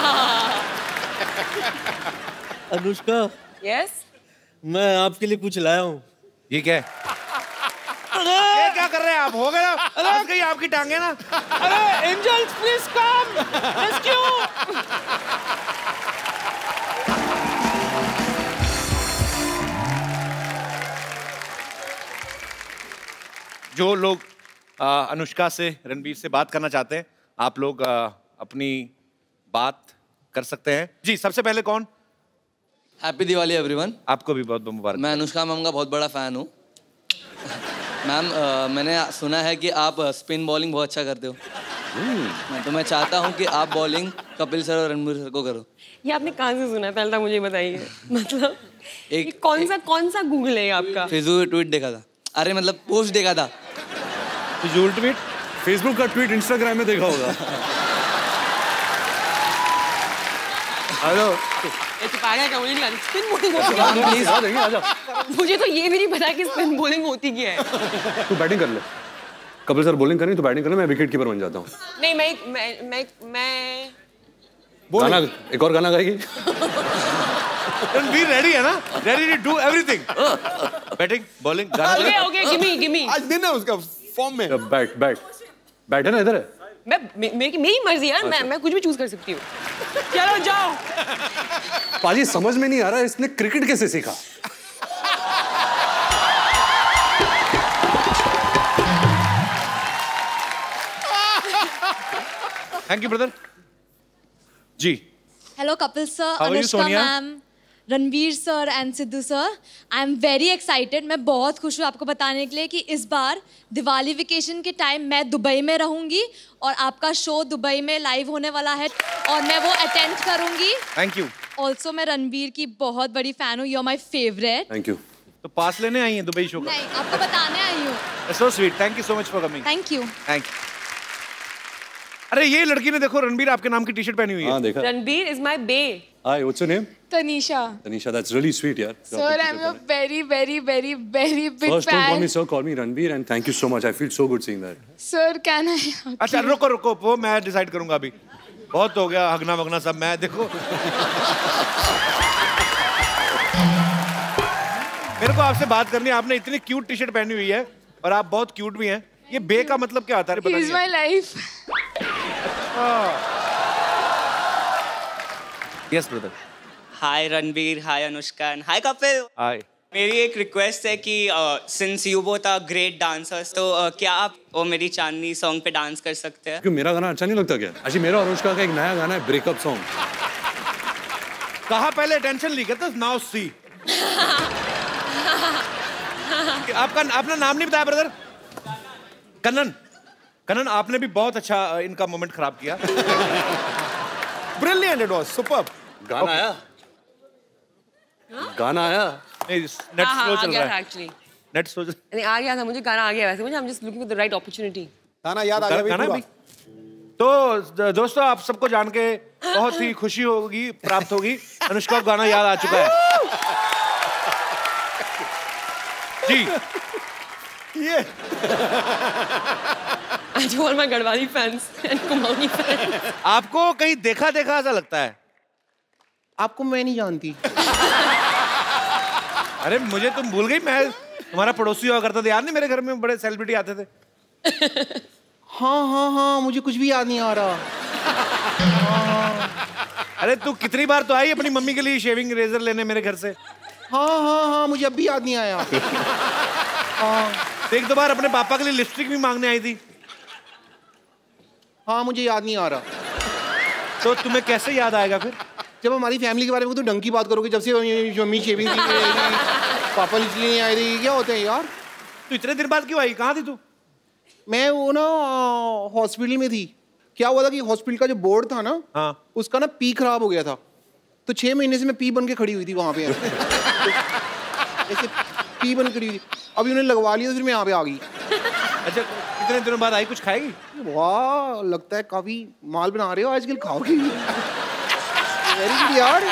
अनुष्का। यस। मैं आपके लिए कुछ लाया हूँ। ये क्या है? ये क्या कर रहे हैं आप? हो गया ना? फंस गई आपकी टांगे ना। अरे एंजल्स प्लीज कम रेस्क्यू। जो लोग अनुष्का से, रणबीर से बात करना चाहते हैं, आप लोग अपनी बात कर सकते हैं। जी, सबसे पहले कौन? Happy Diwali everyone. आपको भी बहुत बहुत मुबारक। मैं अनुष्का मैम का बहुत बड़ा फ़ैन हूँ। मैम, मैंने सुना है कि आप स्पिन बॉलिंग बहुत अच्छा करते हो। तो मैं चाहता हूँ कि आप बॉलिंग कपिल सर और रणबीर सर को करो। ये आपने कहाँ से सुना है? पहले तो मुझे बताइए। मतलब एक- ये कौन सा गूगल है आपका? फेसबुक ट्वीट देखा था। अरे मतलब पोस्ट देखा था। फिजूल ट्वीट? फेसबुक का ट्वीट इंस्टाग्राम में देखा होगा। हेलो, ये तो पागल है, मुझे नहीं आती स्पिन बॉलिंग होती क्या है? प्लीज आ जाइए, आ जा। मुझे तो ये भी नहीं पता कि स्पिन बॉलिंग होती क्या है। तू बैटिंग कर ले। कपिल सर बॉलिंग करें तो बैटिंग कर ले, मैं विकेट कीपर बन जाता हूँ। नहीं, मैं गाना, एक और गाना गाएगी? रणबीर रेडी है ना? Ready to do everything. Batting, bowling, गाना। Okay give me. आज दिन है उसका फॉर्म में। बैट है ना, इधर है। मेरी मर्जी यार, मैं कुछ भी चूज कर सकती हूँ। चलो जाओ। पाजी समझ में नहीं आ रहा इसने क्रिकेट कैसे सीखा। Thank you brother. जी, Hello, Kapil sir, How are you, Anushka Sonia? ma'am, Ranveer sir and Sidhu sir. I am very excited. मैं बहुत खुश हूँ आपको बताने के लिए कि इस बार दिवाली वेकेशन के टाइम मैं दुबई में रहूँगी और आपका शो दुबई में लाइव होने वाला है और मैं वो अटेंड करूँगी। Thank you. ऑल्सो मैं रणवीर की बहुत बड़ी फ़ैन हूँ। You are my favourite. Thank you. तो पास लेने आई हैं दुबई शो का? नहीं, आपको बताने आई हूँ। So sweet, thank you so much for coming. Thank you. Thank you. अरे ये लड़की ने देखो रणबीर आपके नाम की टी शर्ट पहनी हुई है। हाँ देखा। Ranbir is my bae. Hi, what's your name? Tanisha. Tanisha, that's really sweet, yaar. Sir, I'm a very, very, very, very big First, don't call me fan. sir, call me Ranveer, and thank you so much. I feel so good seeing that. Sir, can I? अच्छा रुको वो मैं decide करूंगा अभी। बहुत हो गया हगना वगना सब। मैं देखो मेरे को आपसे बात करनी है। आपने इतनी क्यूट टी शर्ट पहनी हुई है और आप बहुत क्यूट भी हैं। ये बे का मतलब क्या आता है? He is my life. Yes brother. Hi Ranbir, hi Anushka, hi Kapil. Hi. मेरी एक रिक्वेस्ट है कि since you both are great dancers, तो क्या आप वो मेरी चांदनी सॉन्ग पे डांस कर सकते हैं? क्यों, मेरा गाना अच्छा नहीं लगता क्या? अच्छा, मेरा और अनुष्का का एक नया गाना है, ब्रेकअप सॉन्ग। कहा पहले टेंशन ली करता, नाउ सी। आपका नाम नहीं बताया ब्रदर? कन्नन। कन्नन, आपने भी बहुत अच्छा इनका मोमेंट खराब किया। Brilliant, it was superb. गाना आया? गाना आया? नेट स्लो चल रहा है एक्चुअली। नेट स्लो नहीं, आ गया था मुझे, गाना आ गया वैसे मुझे। I'm just looking for the right opportunity. गाना याद आ गया भी। तो दोस्तों, आप सबको जान के बहुत ही खुशी होगी, प्राप्त होगी। अनुष्का को गाना याद आ चुका है जी। ये To all my Garhwali fans and Kumaoni fans. आपको कहीं देखा देखा ऐसा लगता है? आपको मैं नहीं जानती। अरे मुझे तुम भूल गई, मैं तुम्हारा पड़ोसी हुआ करता था, याद नहीं? मेरे घर में बड़े सेलिब्रिटी आते थे। हाँ, मुझे कुछ भी याद नहीं आ रहा। अरे तू कितनी बार तो आई अपनी मम्मी के लिए शेविंग रेजर लेने मेरे घर से। हाँ, मुझे अब भी याद नहीं आया। एक दो बार अपने पापा के लिए लिपस्टिक भी मांगने आई थी। हाँ, मुझे याद नहीं आ रहा। तो तुम्हें कैसे याद आएगा फिर? जब हमारी फैमिली के बारे में तो ढंग की बात करोगे। जब से मम्मी शेविंग की पापा इसलिए नहीं आए थे, क्या होते हैं यार? तू इतने दिन बाद क्यों आई? कहाँ थी तू? मैं वो ना हॉस्पिटल में थी। क्या हुआ था कि हॉस्पिटल का जो बोर्ड था ना, हाँ, उसका ना पी खराब हो गया था। तो 6 महीने से मैं पी बन के खड़ी हुई थी वहाँ पे। ऐसे पी बन खड़ी हुई थी। अभी उन्हें लगवा लिया तो फिर मैं यहाँ पे आ गई। अच्छा, कितने दिनों बाद आई? कुछ खाएगी? वाह, लगता है काफी माल बना रहे हो आजकल, खाओगी। वेरी गुड यार।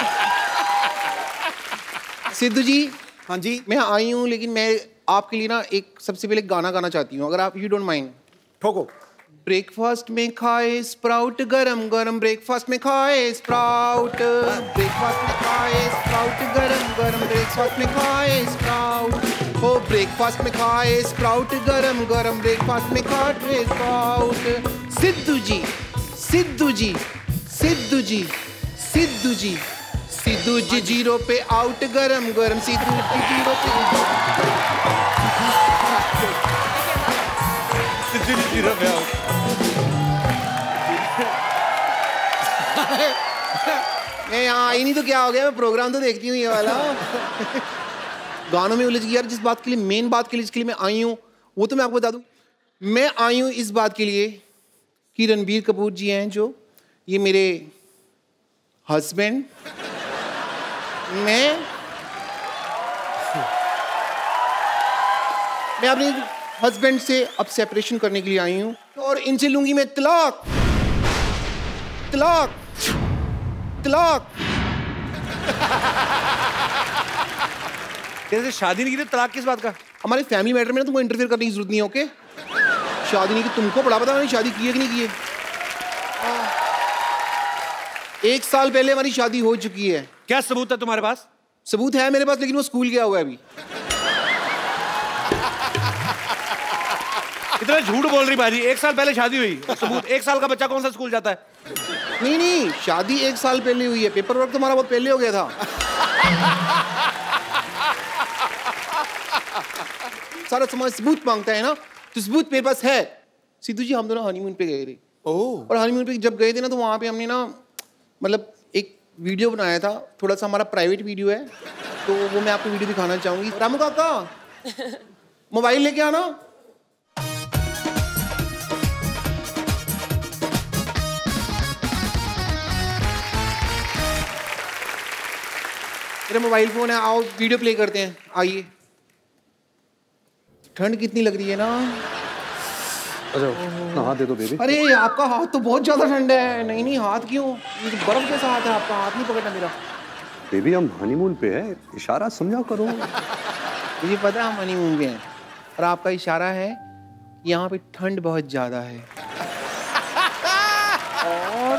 सिद्धू जी। हाँ जी। मैं आई हूँ, लेकिन मैं आपके लिए ना एक सबसे पहले गाना गाना चाहती हूँ, अगर आप यू डोंट माइंड। ठोको। ब्रेकफास्ट में खाए स्प्राउट गरम गरम, ब्रेकफास्ट में खाए स्प्राउट, ब्रेकफास्ट में खाए स्प्राउट गरम गरम, ब्रेकफास्ट में खाए स्प्राउट, हो ब्रेकफास्ट में खाए स्प्राउट गरम गरम, ब्रेकफास्ट में खाए स्प्राउट। सिद्धू जी, सिद्धू जी, सिद्धू जी, सिद्धू जी, सिद्धू जी 0 पे आउट गरम गरम, सिद्धू जी 0 पे आउट। मैं यहाँ आई नहीं तो क्या हो गया? मैं प्रोग्राम तो देखती हूँ ये वाला। गानों में उलझ गई यार। जिस बात के लिए, मेन बात के लिए जिसके लिए मैं आई हूँ, वो तो मैं आपको बता दूँ। मैं आई हूँ इस बात के लिए कि रणबीर कपूर जी हैं जो, ये मेरे हस्बैंड, मैं अपने हस्बैंड से अब सेपरेशन करने के लिए आई हूँ और इनसे लूंगी मैं तलाक, तलाक, तलाक। जैसे शादी नहीं की तो तलाक किस बात का? हमारे फैमिली मैटर में ना तुमको इंटरफेयर करने की जरूरत नहीं है, ओके? शादी नहीं की, तुमको बड़ा पता मैंने शादी की है कि नहीं की है। 1 साल पहले हमारी शादी हो चुकी है। क्या सबूत है तुम्हारे पास? सबूत है मेरे पास, लेकिन वो स्कूल गया हुआ है अभी। इतना झूठ बोल रही बाजी। 1 साल पहले शादी हुई, सबूत? 1 साल का बच्चा कौन सा स्कूल जाता है? नहीं, शादी 1 साल पहले हुई है, पेपर वर्क तुम्हारा बहुत पहले हो गया था। सारा समाज सबूत मांगता है ना, तो सबूत मेरे पास है। सिद्धू जी, हम दोनों हनीमून पे गए थे। और हनीमून पे जब गए थे ना, तो वहाँ पे हमने ना मतलब एक वीडियो बनाया था, थोड़ा सा हमारा प्राइवेट वीडियो है, तो वो मैं आपको वीडियो दिखाना चाहूंगी। रामू काका, मोबाइल लेके आना। मेरा मोबाइल फोन है, आओ वीडियो प्ले करते हैं, आइए। ठंड कितनी लग रही है ना। अच्छा, हाथ दे दो बेबी। अरे आपका हाथ तो बहुत ज्यादा ठंडा है। नहीं, हाथ क्यों? ये तो बर्फ जैसा हाथ है आपका, हाथ नहीं पकड़ना मेरा। बेबी, हम हनीमून पे है, इशारा समझा करो। मुझे पता है हम हनीमून पे हैं, और आपका इशारा है यहाँ पे ठंड बहुत ज्यादा है। और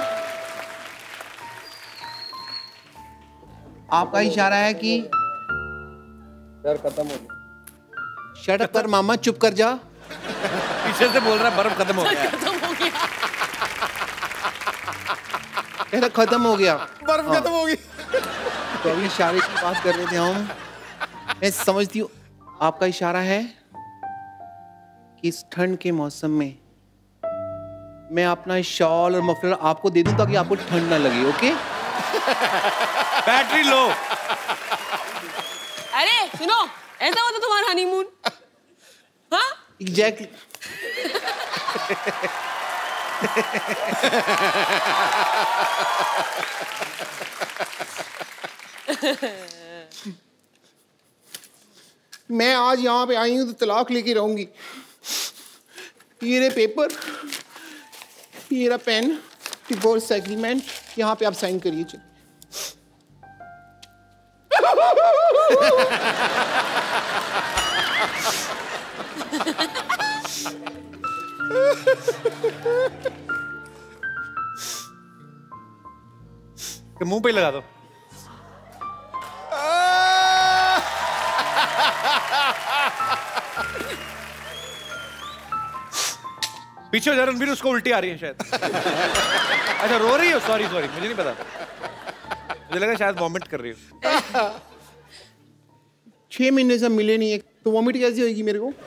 आपका इशारा है कि यार खत्म हो गया। शट अप कर मामा, चुप कर जा। पीछे से बोल रहा है बर्फ खत्म हो गया। कहता खत्म हो गया, बर्फ खत्म हो गई। तो अभी इशारे की बात कर रहे थे हम। मैं समझती हूँ आपका इशारा है कि इस ठंड के मौसम में मैं अपना शॉल और मफलर आपको दे दूं ताकि आपको ठंड ना लगे। ओके? Battery low. अरे सुनो, ऐसा होता तुम्हारा हनीमून? हाँ? एग्जैक्टली। मैं आज यहाँ पे आई हूँ तो तलाक लेके रहूंगी। ये रहे पेपर, ये रहा पेन, डिवोर्स एग्रीमेंट, यहाँ पे आप साइन करिए। चलिए। मुंह पे ही लगा दो। पीछे हो जा रणबीर, उसको उल्टी आ रही है शायद। अच्छा रो रही हो? सॉरी सॉरी, मुझे नहीं पता, मुझे लगा शायद वॉमिट कर रही हो। 6 महीने से मिले नहीं है तो वॉमिट कैसे होगी मेरे को?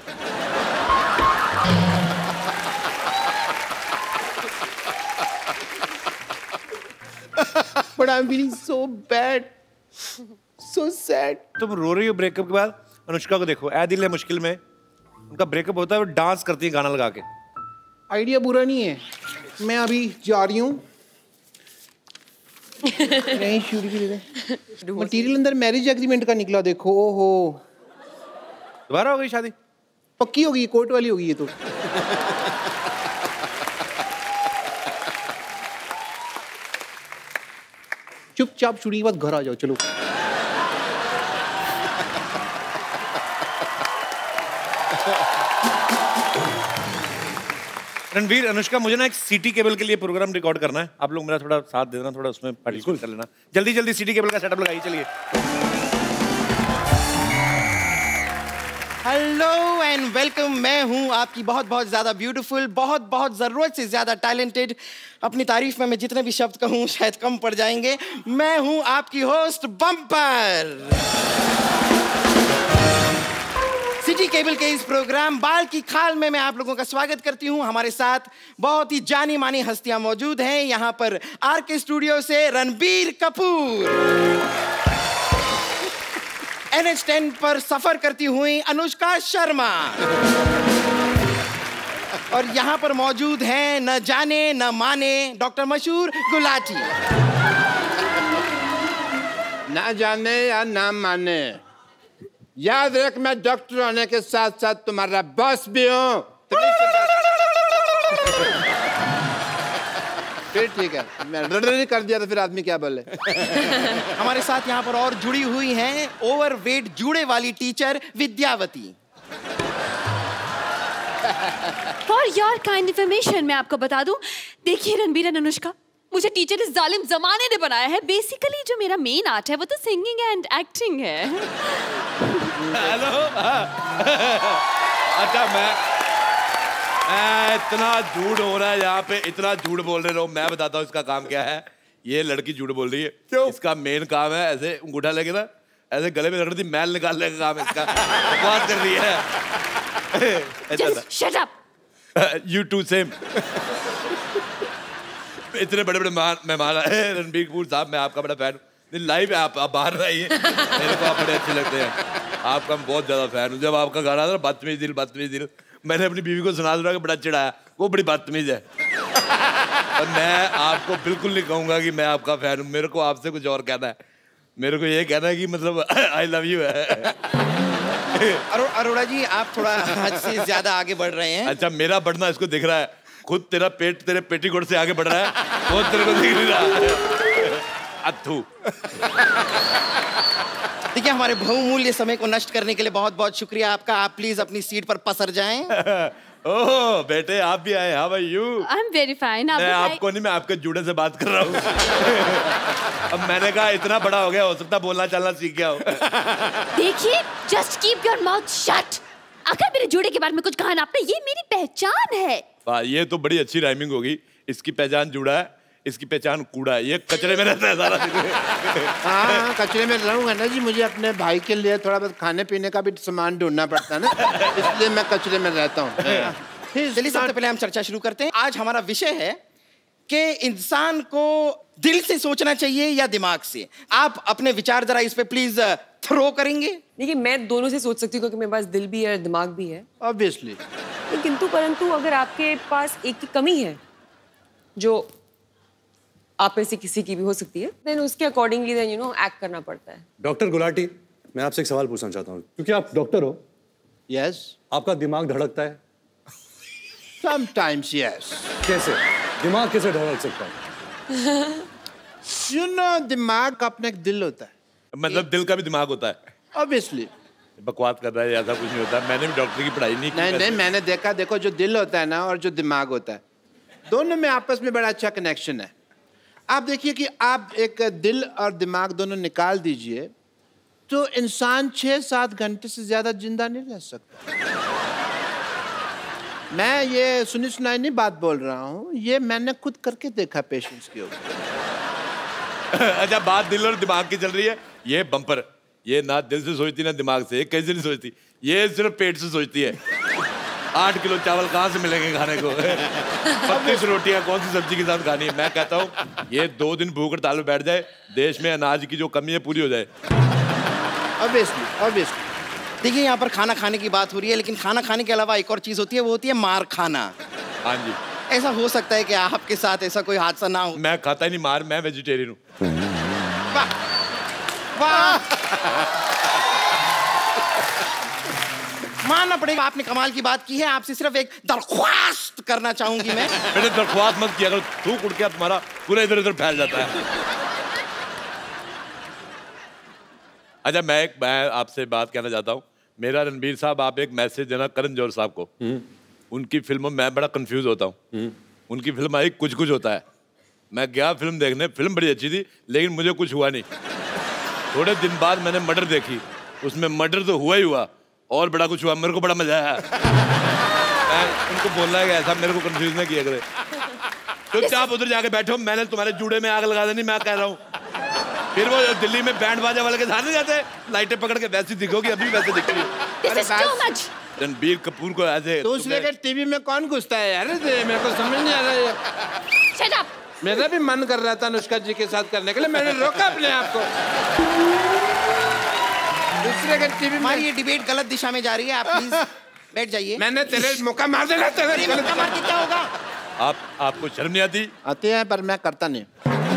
But I'm feeling so bad, so sad. तुम रो रही हो ब्रेकअप के बाद? अनुष्का को देखो, ऐ दिल है मुश्किल में, उनका ब्रेकअप होता है, वो डांस करती है गाना लगा के। आइडिया बुरा नहीं है, मैं अभी जा रही हूँ। नहीं शूरी भी दे। मटीरियल अंदर मैरिज एग्रीमेंट का निकला, देखो। ओहो, दोबारा हो गई शादी? पक्की होगी, कोर्ट वाली होगी ये तो। चुपचाप शूटिंग के बाद घर आ जाओ। चलो। रणवीर, अनुष्का, मुझे ना एक सीटी केबल के लिए प्रोग्राम रिकॉर्ड करना है, आप लोग मेरा थोड़ा साथ दे देना, थोड़ा उसमें पार्टिसिपेट कर लेना। जल्दी जल्दी सीटी केबल का सेटअप लगाइए। चलिए। Hello and welcome. मैं हूं आपकी बहुत बहुत ज्यादा ब्यूटीफुल, बहुत बहुत जरूरत से ज्यादा टैलेंटेड, अपनी तारीफ में मैं जितने भी शब्द कहूं शायद कम पड़ जाएंगे। मैं हूं आपकी होस्ट बम्पर। सिटी केबल के इस प्रोग्राम बाल की खाल में मैं आप लोगों का स्वागत करती हूं। हमारे साथ बहुत ही जानी मानी हस्तियां मौजूद हैं। यहां पर आरके स्टूडियो से रणबीर कपूर, NH10 पर सफर करती हुई अनुष्का शर्मा, और यहां पर मौजूद हैं न जाने न माने डॉक्टर मशहूर गुलाटी। ना जाने या ना माने, याद रख मैं डॉक्टर होने के साथ साथ तुम्हारा बॉस भी हूँ। फिर ठीक है, मैं रडरी कर दिया तो फिर आदमी क्या बोले। हमारे साथ यहाँ पर और जुड़ी हुई हैं ओवरवेट जूड़े वाली teacher Vidyavati. For your kind information मैं आपको बता दूं, देखिए रणबीर और अनुष्का, मुझे टीचर इस जालिम जमाने ने बनाया है। बेसिकली जो मेरा मेन आर्ट है वो तो सिंगिंग एंड एक्टिंग है। हेलो। अच्छा, मैं इतना झूठ हो रहा है यहाँ पे, इतना झूठ बोल रहे हो। मैं बताता हूँ इसका काम क्या है। ये लड़की झूठ बोल रही है। क्यों? इसका मेन काम है ऐसे अंगूठा लेके ना ऐसे गले में रगड़ दी, मैल निकालने का काम है इसका। बकवास कर रही है। Shut up. You too, same. इतने बड़े बड़े मेहमान आए। रणबीर कपूर साहब, मैं आपका बड़ा फैन हूँ। लाइव है, आप बाहर रहिए, मेरे को आप बड़े अच्छे लगते हैं। आपका मैं बहुत ज्यादा फैन हूँ। जब आपका गाना था ना बदतमीज दिल, मैंने अपनी बीवी को सुना के बड़ा चिढ़ाया, वो बड़ी बदतमीज है। और मैं आपको बिल्कुल नहीं कहूंगा कि मैं आपका फैन हूँ। मेरे को आपसे कुछ और कहना है। मेरे को ये कहना है कि मतलब आई लव यू है। अरोड़ा जी, आप थोड़ा हद से ज्यादा आगे बढ़ रहे हैं। अच्छा, मेरा बढ़ना इसको दिख रहा है। खुद तेरा पेट तेरे पेटीकोट से आगे बढ़ रहा है, वो तेरे को दिख नहीं रहा। अथू। देखिए, हमारे बहुमूल्य समय को नष्ट करने के लिए बहुत बहुत शुक्रिया आपका। आप प्लीज अपनी सीट पर पसर जाएं। ओह बेटे, आप भी आए। How are you? I am very fine. मैं आपको नहीं, मैं आपके जूड़े से बात कर रहा हूँ। अब मैंने कहा इतना बड़ा हो गया, हो सकता बोलना चलना सीख गया हो। देखिए, just keep your mouth shut. अगर मेरे जूड़े के बारे में कुछ कहा ना आपने, ये मेरी पहचान है। वाह, ये तो बड़ी अच्छी राइमिंग होगी। इसकी पहचान जूड़ा है, इसकी पहचान कूड़ा है। ये कचरे में रहता है सारा दिन। हाँ, कचरे में रहूंगा ना जी। मुझे अपने भाई के लिए थोड़ा बहुत खाने पीने का भी सामान ढूंढना पड़ता है ना, इसलिए मैं कचरे में रहता हूँ। चलिए, सबसे पहले हम चर्चा शुरू करते हैं। आज हमारा विषय है कि इंसान को दिल से सोचना चाहिए या दिमाग से। आप अपने विचार जरा इस पे प्लीज थ्रो करेंगे। देखिए, मैं दोनों से सोच सकती हूँ क्योंकि मेरे पास दिल भी है और दिमाग भी है, ऑब्वियसली। किंतु परंतु अगर आपके पास एक की कमी है जो आप में से किसी की भी हो सकती है, देन उसके अकॉर्डिंगली देन एक्ट करना पड़ता है। डॉक्टर गुलाटी, मैं आपसे एक सवाल पूछना चाहता हूँ, क्योंकि आप डॉक्टर हो। यस। आपका दिमाग धड़कता है? Sometimes yes. कैसे? दिमाग कैसे धड़क सकता है? You know, दिमाग का अपना एक दिल होता है। मतलब दिल का भी दिमाग होता है? Obviously. बकवास कर रहा है, ऐसा कुछ नहीं होता। मैंने भी डॉक्टर की पढ़ाई नहीं की। नहीं, मैंने देखा। देखो, जो दिल होता है ना और जो दिमाग होता है, दोनों में आपस में बड़ा अच्छा कनेक्शन है। आप देखिए कि आप एक दिल और दिमाग दोनों निकाल दीजिए तो इंसान 6-7 घंटे से ज्यादा जिंदा नहीं रह सकता। मैं ये सुनी सुनाई नहीं बात बोल रहा हूँ, ये मैंने खुद करके देखा पेशेंट्स के ऊपर। अच्छा, बात दिल और दिमाग की चल रही है। ये बम्पर, ये ना दिल से सोचती ना दिमाग से। ये कैसे नहीं सोचती, ये सिर्फ पेट से सोचती है। 8 किलो चावल कहाँ से मिलेंगे खाने को? 25 रोटियां कौन सी सब्जी के साथ खानी है? मैं कहता हूँ ये 2 दिन भूख हड़ताल में बैठ जाए, देश में अनाज की जो कमी है पूरी हो जाए। Obviously. देखिए, यहाँ पर खाना खाने की बात हो रही है, लेकिन खाना खाने के अलावा एक और चीज होती है, वो होती है मार खाना। हाँ जी। ऐसा हो सकता है कि आपके साथ ऐसा कोई हादसा ना हो। मैं खाता ही नहीं मार, मैं वेजिटेरियन हूँ। वाह, मानना पड़ेगा, आपने कमाल की बात की है। आपसे सिर्फ एक दरख्वास्त करना चाहूंगी मैं। बेटे, दरख्वास्त मत किया करो, थूक उड़ के तुम्हारा पूरा इधर उधर फैल जाता है। अच्छा, मैं आपसे बात कहना चाहता हूँ। मेरा रणबीर साहब, आप एक मैसेज देना करण जौहर साहब को। उनकी फिल्मों में मैं बड़ा कंफ्यूज होता हूँ। उनकी फिल्म आई कुछ कुछ होता है। मैं गया फिल्म देखने, फिल्म बड़ी अच्छी थी, लेकिन मुझे कुछ हुआ नहीं। थोड़े दिन बाद मैंने मर्डर देखी, उसमें मर्डर तो हुआ ही हुआ और बड़ा कुछ हुआ। मेरे को बड़ा मजा आया। मैं उनको बोलना है कि ऐसा मेरे को कंफ्यूज नहीं किया करे। चुपचाप उधर जाके बैठो, मैंने तुम्हारे जूड़े में आग लगा देनी, मैं कह रहा हूँ। फिर वो दिल्ली में बैंड बाजा वाले के साथ नहीं जाते, लाइटें पकड़ के वैसी दिखोगी, अभी वैसे दिख रही है। रणबीर कपूर को ऐसे तो उसने के टीवी में कौन घुसता है यार? मेरे को समझ नहीं आ रहा है। Shut up! मेरा भी मन कर रहा था अनुष्का जी के साथ करने के लिए, मैंने रोका अपने आप को। दूसरे के टीवी में ये डिबेट गलत दिशा में जा रही है। आप प्लीज बैठ जाइए। मैंने तेरे मौका मार देना। तेरे मौका मार के क्या होगा? आपको शर्म नहीं आती? आती है, पर मैं करता नहीं।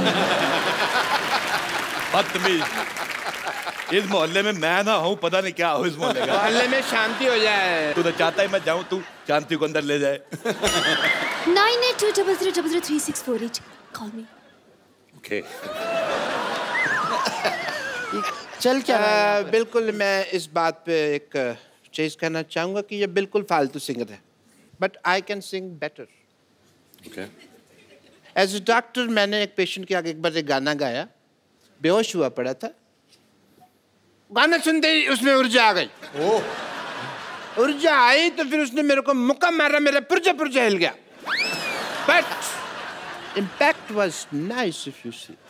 बदतमीज। इस मोहल्ले में मैं ना हूँ, पता नहीं क्या हो इस मोहल्ले का। मोहल्ले में शांति हो जाए। तू तो चाहता है मैं जाऊँ, तू शांति को अंदर ले जाए। 9820003648 Call me. Okay. चल क्या रहा है? बिल्कुल, मैं इस बात पे एक चीज कहना चाहूंगा कि ये बिल्कुल फालतू सिंगर है, but I can sing better. As a doctor मैंने एक पेशेंट के आगे एक बार एक गाना गाया, बेहोश हुआ पड़ा था। गाना सुनते ही उसमें ऊर्जा आ गई। ऊर्जा आई तो फिर उसने मेरे को मुक्का मारा, मेरा पुर्जा पुर्जा हिल गया। But impact was nice if you see.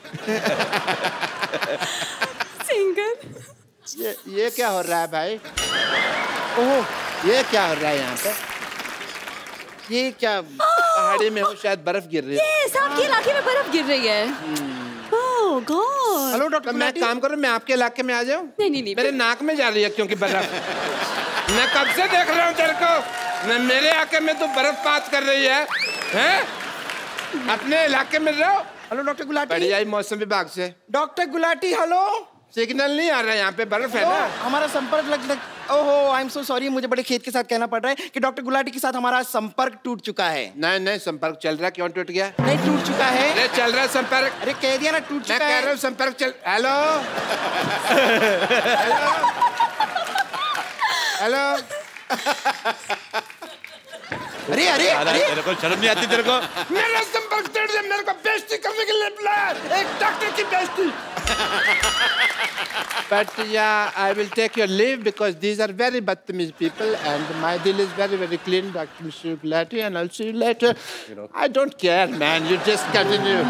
Singer, ये क्या हो रहा है भाई? ओह, ये क्या हो रहा है यहाँ पे? ये क्या पहाड़ी में हो, शायद बर्फ गिर रही है। Yes, आपके इलाके में बर्फ गिर रही है। Oh God! हेलो डॉक्टर, मैं काम करूँ, मैं आपके इलाके में आ जाऊँ? नहीं। मेरे नाक में जा रही है क्योंकि बर्फ। मैं कब से देख रहा हूँ तेरे को। मेरे इलाके में तो बर्फ पात कर रही है, हैं? अपने इलाके में रहो। Hello doctor Gulati. बढ़िया ही मौसम विभाग से। Doctor Gulati, hello. सिग्नल नहीं आ रहा है, यहाँ पे बर्फ है ना। हमारा संपर्क ओहो, आई एम सो सॉरी, मुझे बड़े खेद के साथ कहना पड़ रहा है कि डॉक्टर गुलाटी के साथ हमारा संपर्क टूट चुका है। नहीं नहीं, संपर्क चल रहा है। क्यों टूट गया? नहीं, टूट चुका है। अरे चल रहा है संपर्क। अरे कह दिया ना, टूट चुका है। मैं कह रहा हूँ संपर्क चल। Hello hello. अरे अरे अरे, तेरे को शर्म नहीं आती तेरे को? मेरा संपर्क तोड़ दिया, मेरे को बेइज्जती करने के लिए बुलाया, एक डॉक्टर की बेइज्जती। But yeah, I will take your leave because these are very badtamiz people and my deal is very very clean, Dr. Mr. Gulati, and I'll see you later. I don't care, man. You just continue.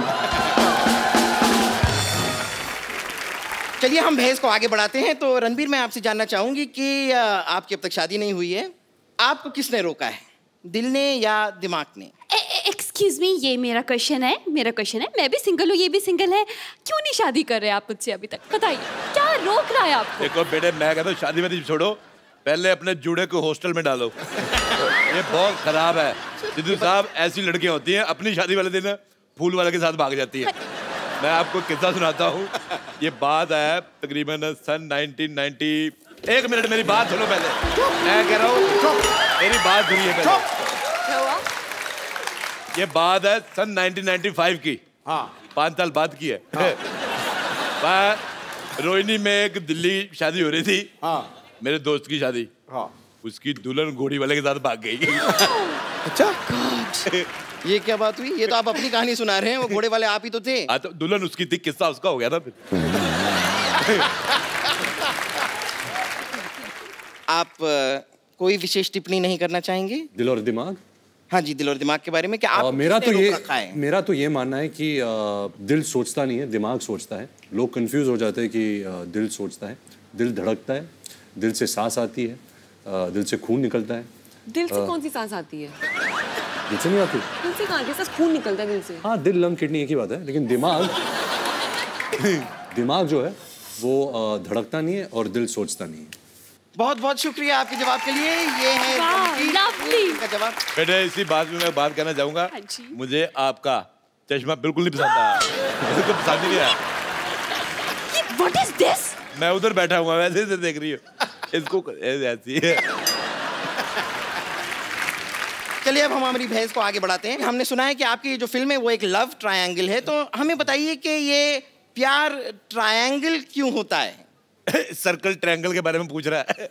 चलिए हम बहस को आगे बढ़ाते हैं। तो रणबीर, मैं आपसे जानना चाहूंगी कि आपकी अब तक शादी नहीं हुई है, आपको किसने रोका है, दिल ने या दिमाग ने? एक्सक्यूज मी, ये मेरा क्वेश्चन है, मैं भी सिंगल हूँ, ये भी सिंगल है, क्यों नहीं शादी कर रहे आप मुझसे अभी तक? बताइए, क्या रोक रहा है आपको? देखो बेटे, मैं कहता हूँ शादी वादी छोड़ो, पहले अपने जूड़े को हॉस्टल में डालो। ये बहुत खराब है। सिद्धू साहब, ऐसी लड़कियां होती हैं अपनी शादी वाले दिन फूल वाले के साथ भाग जाती है। मैं आपको किस्सा सुनाता हूँ। ये बात है तकरीबन सन 1990। एक मिनट, मेरी बात सुनो पहले। मैं कह रहा हूँ, मेरी बात सुनिए पहले। ये बात है सन 1995 की। हाँ, 5 साल बाद की है। हाँ। रोहिणी में एक दिल्ली शादी हो रही थी। हाँ। मेरे दोस्त की शादी। हाँ। उसकी दुल्हन घोड़ी वाले के साथ भाग गई। अच्छा, ये क्या बात हुई? ये तो आप अपनी कहानी सुना रहे हैं, वो घोड़े वाले आप ही तो थे। हाँ, तो दुल्हन उसकी थी, किस्सा उसका हो गया ना फिर। आप कोई विशेष टिप्पणी नहीं करना चाहेंगे? दिल और दिमाग? हाँ जी, दिल और दिमाग के बारे में क्या आप? मेरा तो ये मानना है कि दिल सोचता नहीं है, दिमाग सोचता है। लोग कंफ्यूज हो जाते हैं कि दिल सोचता है। दिल धड़कता है, दिल से सांस आती है, दिल से खून निकलता है। दिल से कौन सी सांस आती है? दिल से नहीं आती। दिल से कहाँ? कैसा खून निकलता है दिल से? हाँ, दिल, लंग, किडनी एक ही बात है, लेकिन दिमाग जो है वो धड़कता नहीं है और दिल सोचता नहीं है। बहुत बहुत शुक्रिया आपके जवाब के लिए। ये है का जवाब। बेटे, इसी बात में मैं बात करना चाहूंगा। मुझे आपका चश्मा बिल्कुल नहीं पसंद आया। मुझे पसंद नहीं आया। What is this? मैं उधर बैठा हुआ, वैसे से देख रही हूँ इसको, ऐसी है। चलिए अब हम हमारी बहस को आगे बढ़ाते हैं। हमने सुना है कि आपकी जो फिल्म है वो एक लव ट्रायंगल है, तो हमें बताइए कि ये प्यार ट्रायंगल क्यों होता है? सर्कल ट्रायंगल के बारे में पूछ रहा है।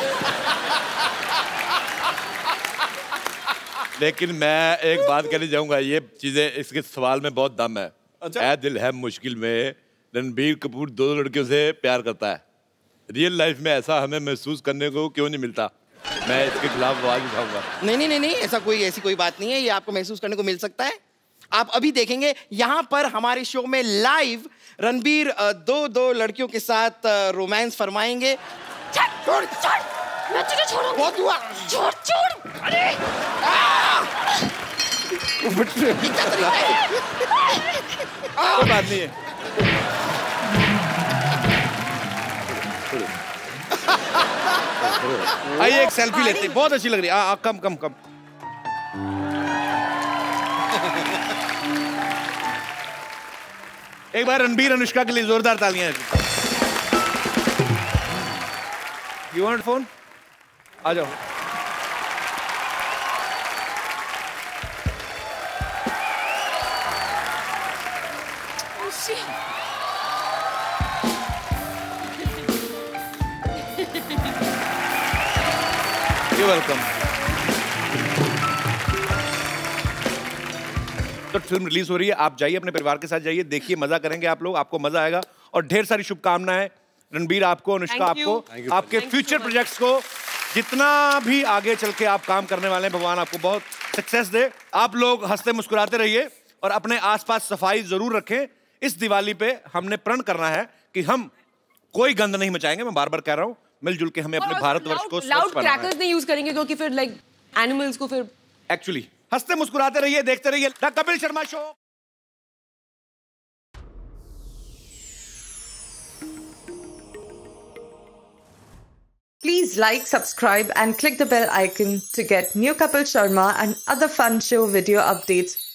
लेकिन मैं एक बात कहना चाहूंगा, ये चीजें, इसके सवाल में बहुत दम है। अच्छा? ऐ दिल है मुश्किल में रणबीर कपूर 2 लड़कियों से प्यार करता है। रियल लाइफ में ऐसा हमें महसूस करने को क्यों नहीं मिलता? मैं इसके खिलाफ आवाज उठाऊंगा। नहीं, ऐसी कोई बात नहीं है। ये आपको महसूस करने को मिल सकता है। आप अभी देखेंगे यहाँ पर हमारे शो में लाइव रणबीर 2 लड़कियों के साथ रोमांस फरमाएंगे। छोड़, मैं तुझे छोड़ूंगा। बहुत हुआ। छोड़। अरे कोई बात नहीं है। आइए एक सेल्फी लेते हैं, बहुत अच्छी लग रही है। कम। एक बार रणबीर अनुष्का के लिए जोरदार तालियां। You want phone? आ जाओ। You're welcome. तो फिल्म रिलीज हो रही है, आप जाइए अपने परिवार के साथ, जाइए देखिए, मजा करेंगे आप लोग, आपको मजा आएगा। और ढेर सारी शुभकामनाएं रणबीर आपको, अनुष्का आपको, आपके फ्यूचर प्रोजेक्ट्स को, जितना भी आगे चल के आप काम करने वाले हैं, भगवान आपको बहुत सक्सेस दे। आप लोग हंसते मुस्कुराते रहिए और अपने आसपास सफाई जरूर रखें। इस दिवाली पे हमने प्रण करना है कि हम कोई गंद नहीं मचाएंगे। मैं बार बार कह रहा हूँ, मिलजुल के हमें अपने भारतवर्ष को लाउड क्रैकर्स नहीं यूज करेंगे, क्योंकि फिर लाइक एनिमल्स को फिर एक्चुअली। हंसते मुस्कुराते रहिए, देखते रहिए the Kapil Sharma show. Please like, subscribe and click the bell icon to get new Kapil Sharma and other fun show video updates